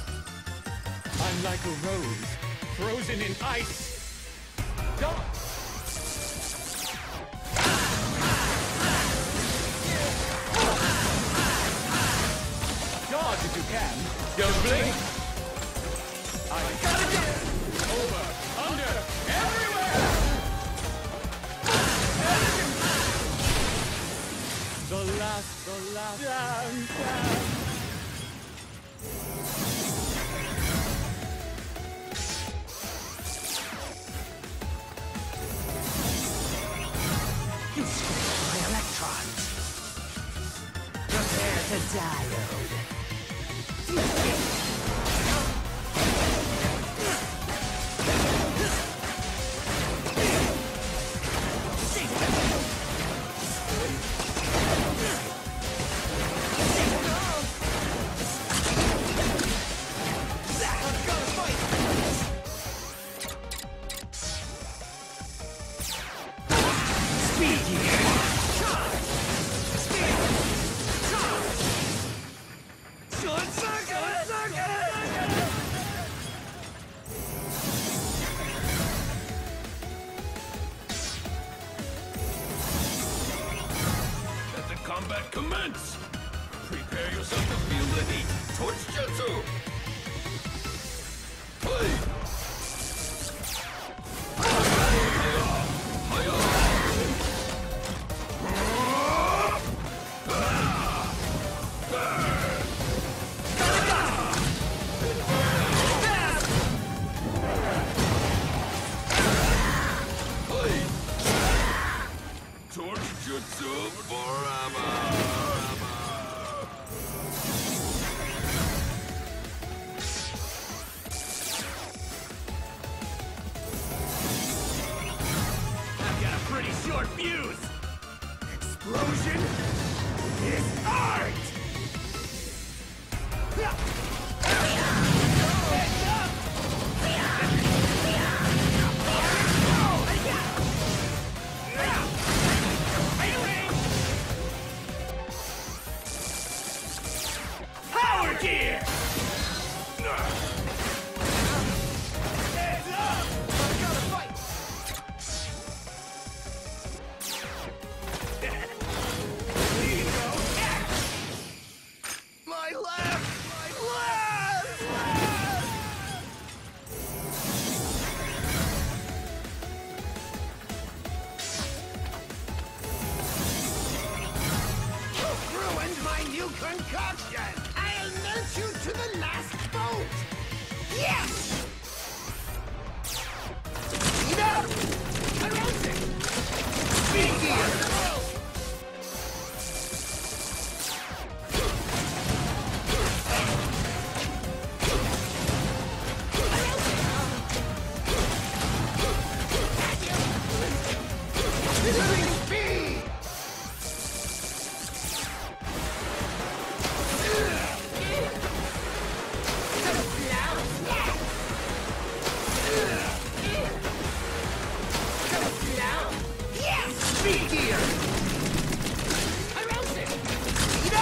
I'm like a rose, frozen in ice. Don't... Dodge if you can. Don't blink. I gotta get over, under, everywhere! The last, the last dance, dance. My electrons. the diode. Combat commence! Prepare yourself to feel the heat! Torch Jutsu! Play! Torch Jutsu forever! I've got a pretty short fuse! Explosion is art! Power gear! Heads up! I gotta fight! My left! My left! Ruined my new concoction! I'll melt you to the last bolt! Yes! No! Corrosive! Speed gear! Living speed! Yes! Speed gear! Corrosive! No!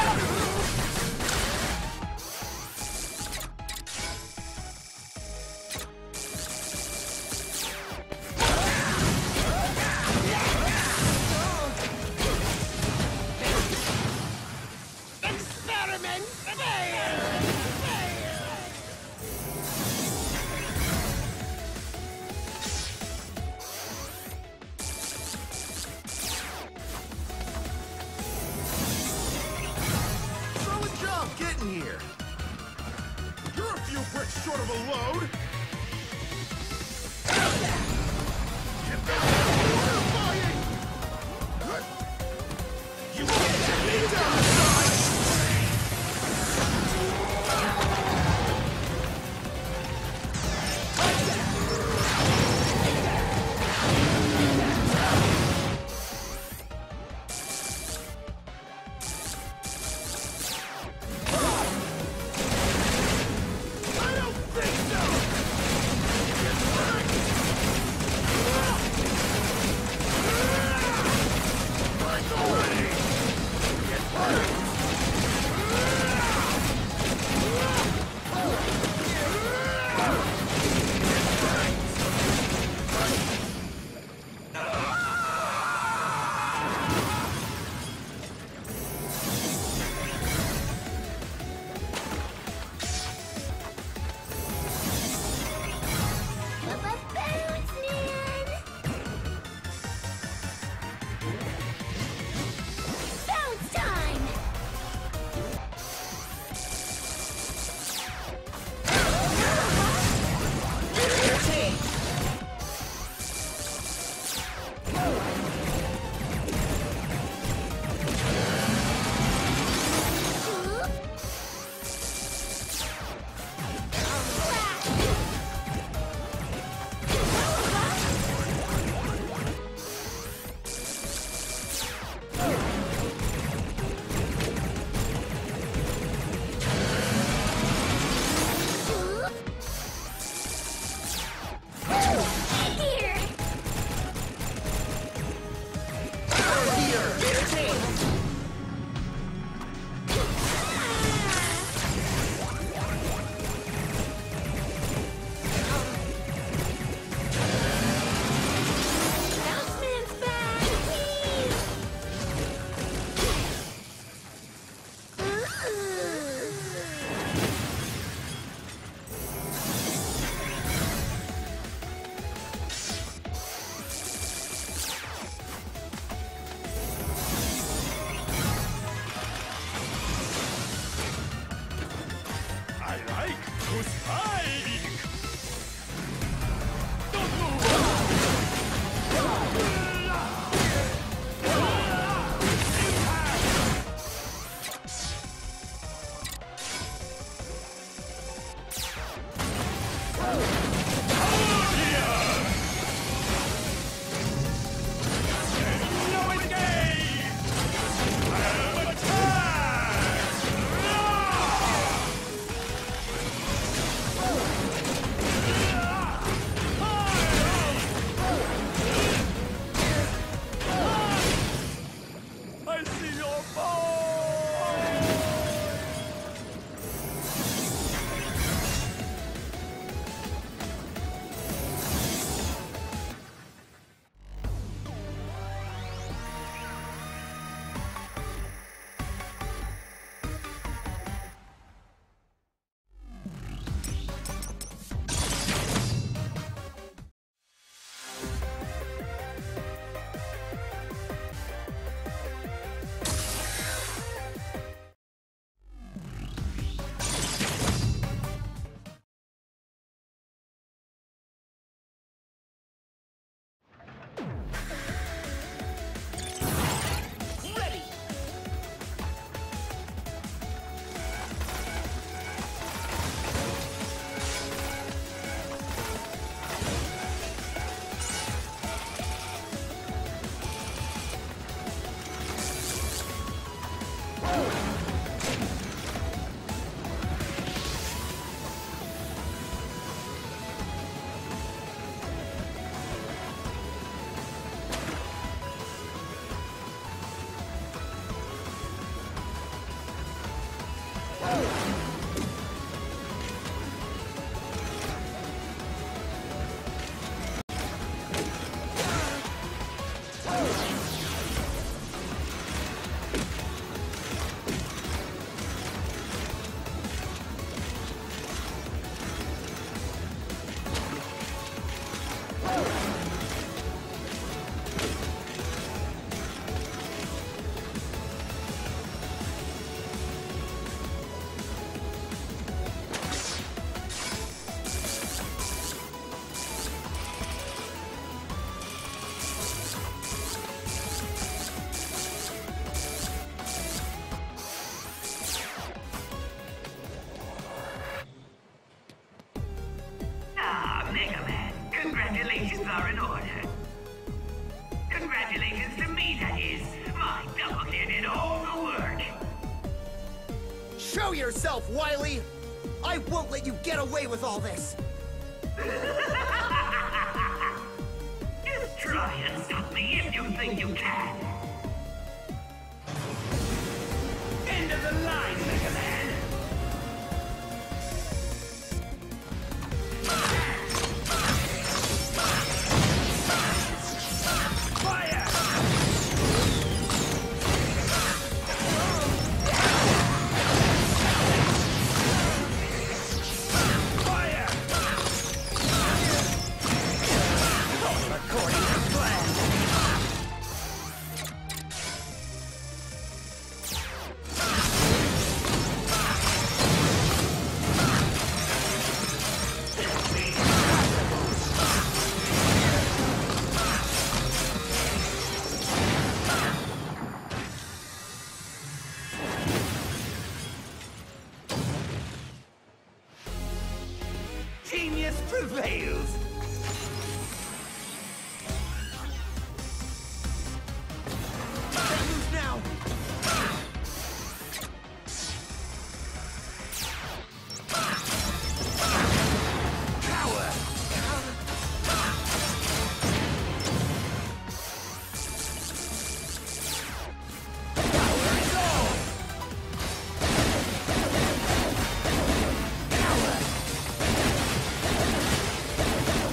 Experiment failed! Solid job getting here. You're a few bricks short of a load. Purifying! You can't get me down, son! I don't think so! Congratulations are in order. Congratulations to me, that is. My double did all the work. Show yourself, Wily! I won't let you get away with all this! Just try and stop me if you think you can. End of the line, Mega Man! Genius prevails! Can't lose now! Power! Power!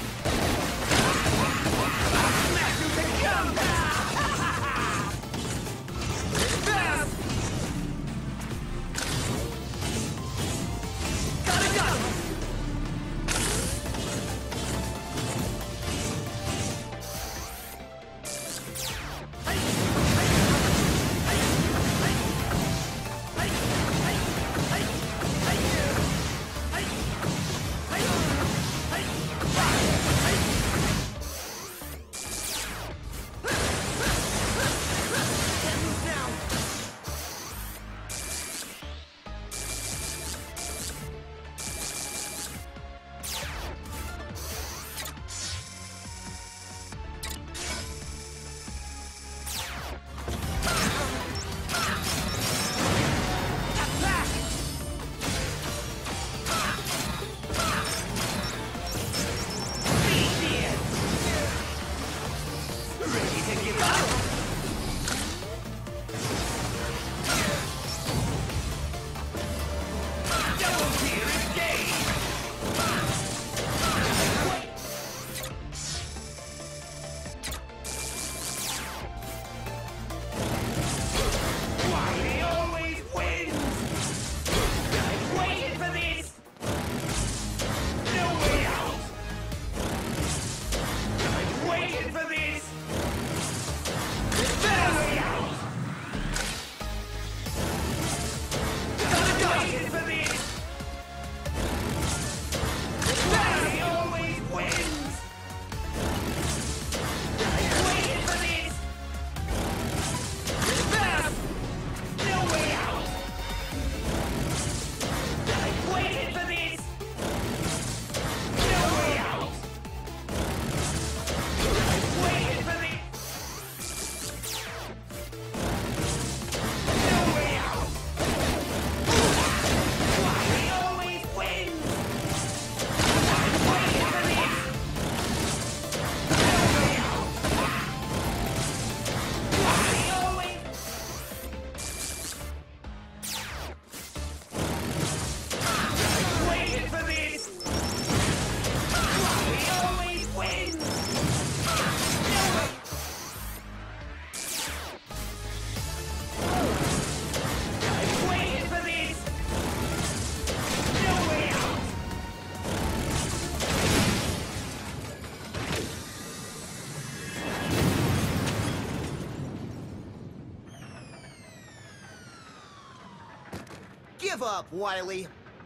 Give up, Wily.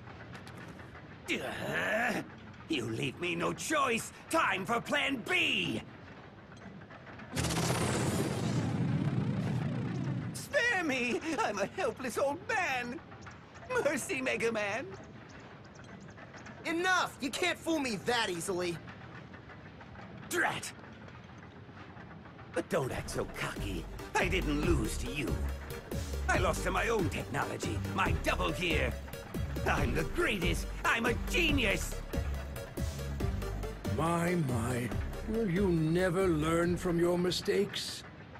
Uh, you leave me no choice. Time for Plan B. Spare me! I'm a helpless old man. Mercy, Mega Man. Enough! You can't fool me that easily. Drat! But don't act so cocky. I didn't lose to you. I lost to my own technology, my double gear. I'm the greatest. I'm a genius. My, my. Will you never learn from your mistakes?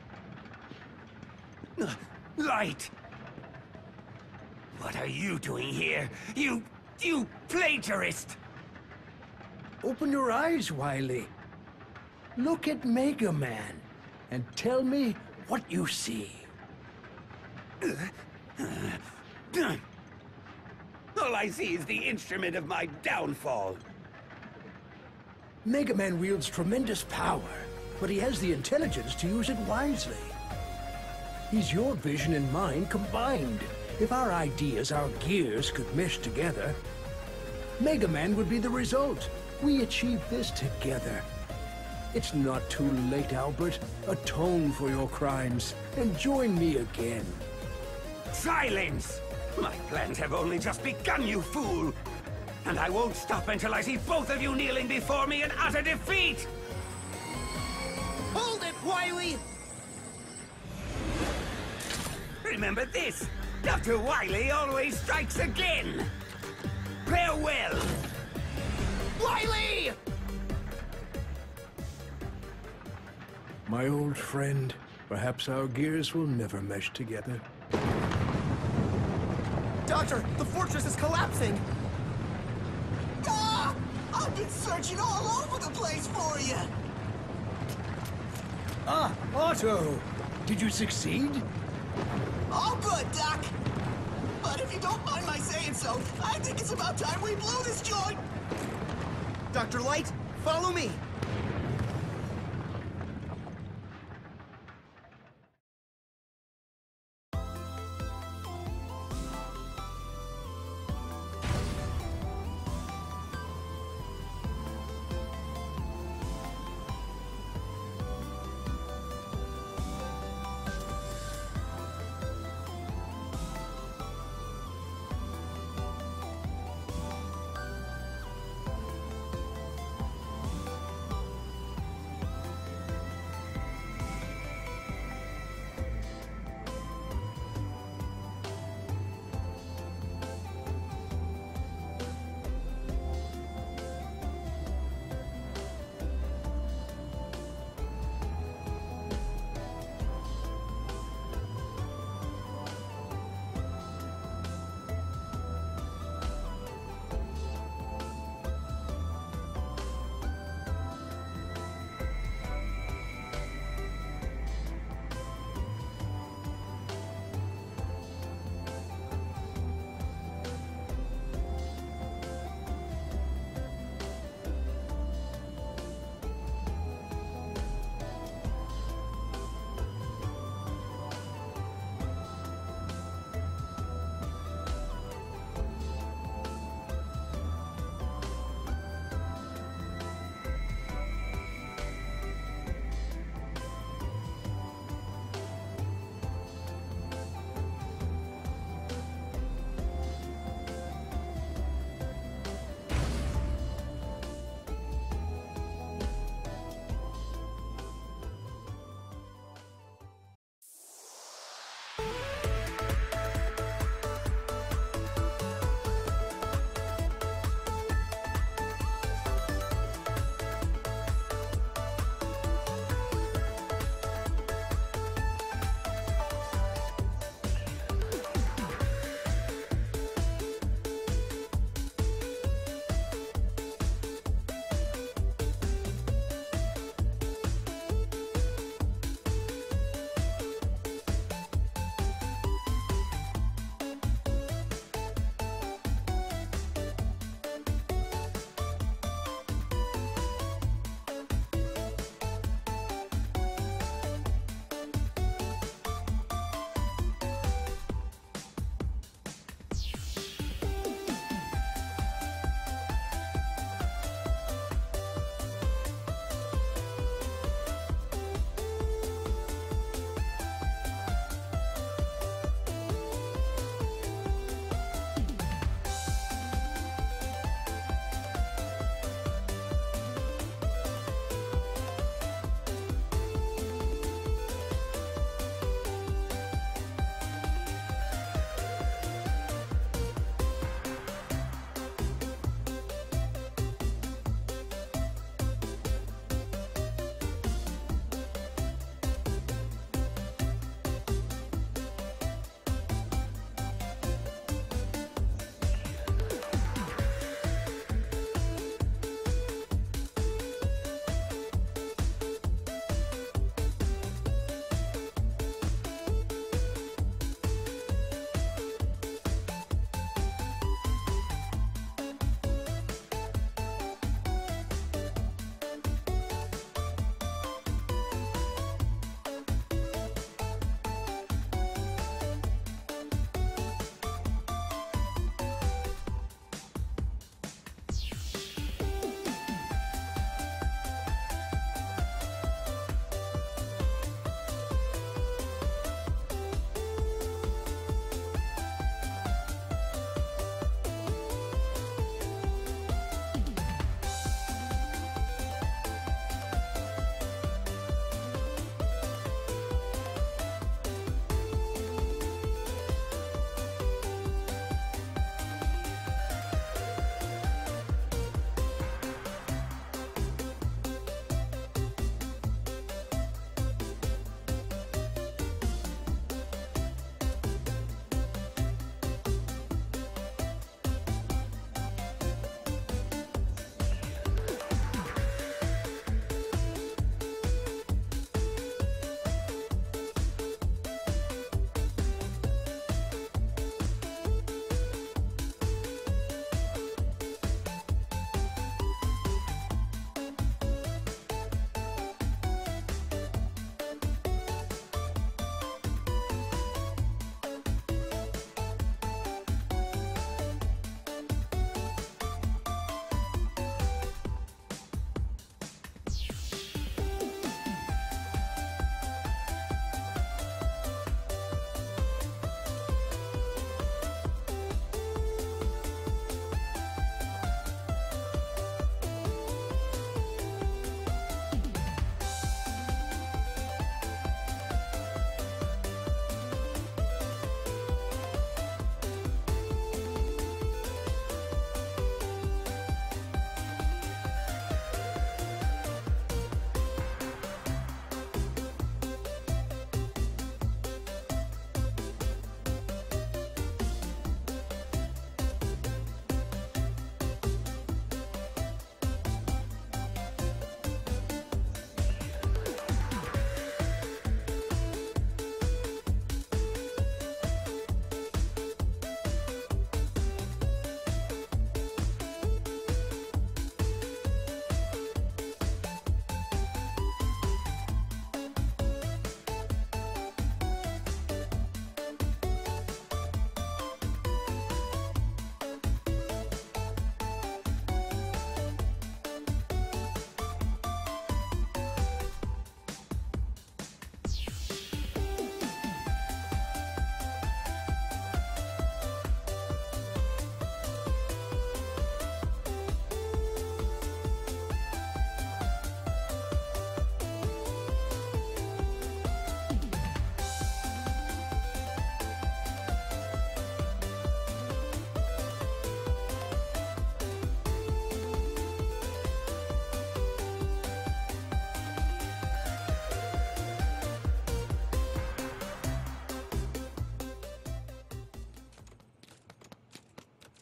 Uh, Light! What are you doing here? You... you plagiarist! Open your eyes, Wily. Look at Mega Man and tell me what you see. All I see is the instrument of my downfall. Mega Man wields tremendous power, but he has the intelligence to use it wisely. He's your vision and mine combined. If our ideas, our gears, could mesh together, Mega Man would be the result. We achieved this together. It's not too late, Albert. Atone for your crimes and join me again. Silence! My plans have only just begun, you fool! And I won't stop until I see both of you kneeling before me in utter defeat! Hold it, Wily! Remember this! Doctor Wily always strikes again! Farewell! Wily! My old friend, perhaps our gears will never mesh together. Doctor, the fortress is collapsing! Ah! I've been searching all over the place for you! Ah, Otto! Did you succeed? All good, Doc. But if you don't mind my saying so, I think it's about time we blew this joint! Doctor Light, follow me!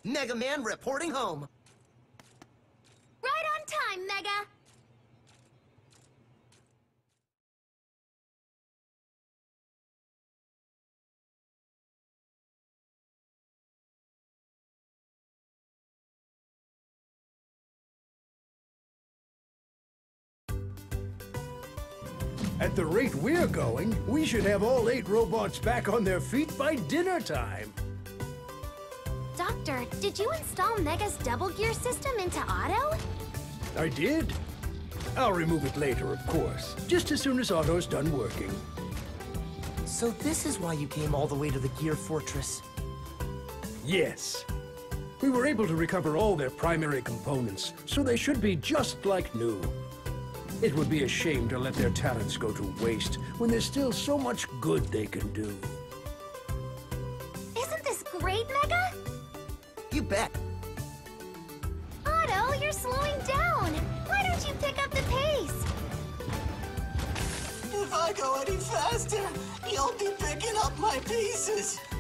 Mega Man reporting home. Right on time, Mega! At the rate we're going, we should have all eight robots back on their feet by dinner time. Doctor, did you install Mega's double gear system into Otto? I did. I'll remove it later, of course, just as soon as Otto's done working. So this is why you came all the way to the Gear Fortress. Yes. We were able to recover all their primary components, so they should be just like new. It would be a shame to let their talents go to waste when there's still so much good they can do. Isn't this great, Mega? You bet. Otto, you're slowing down. Why don't you pick up the pace? If I go any faster, you'll be picking up my pieces.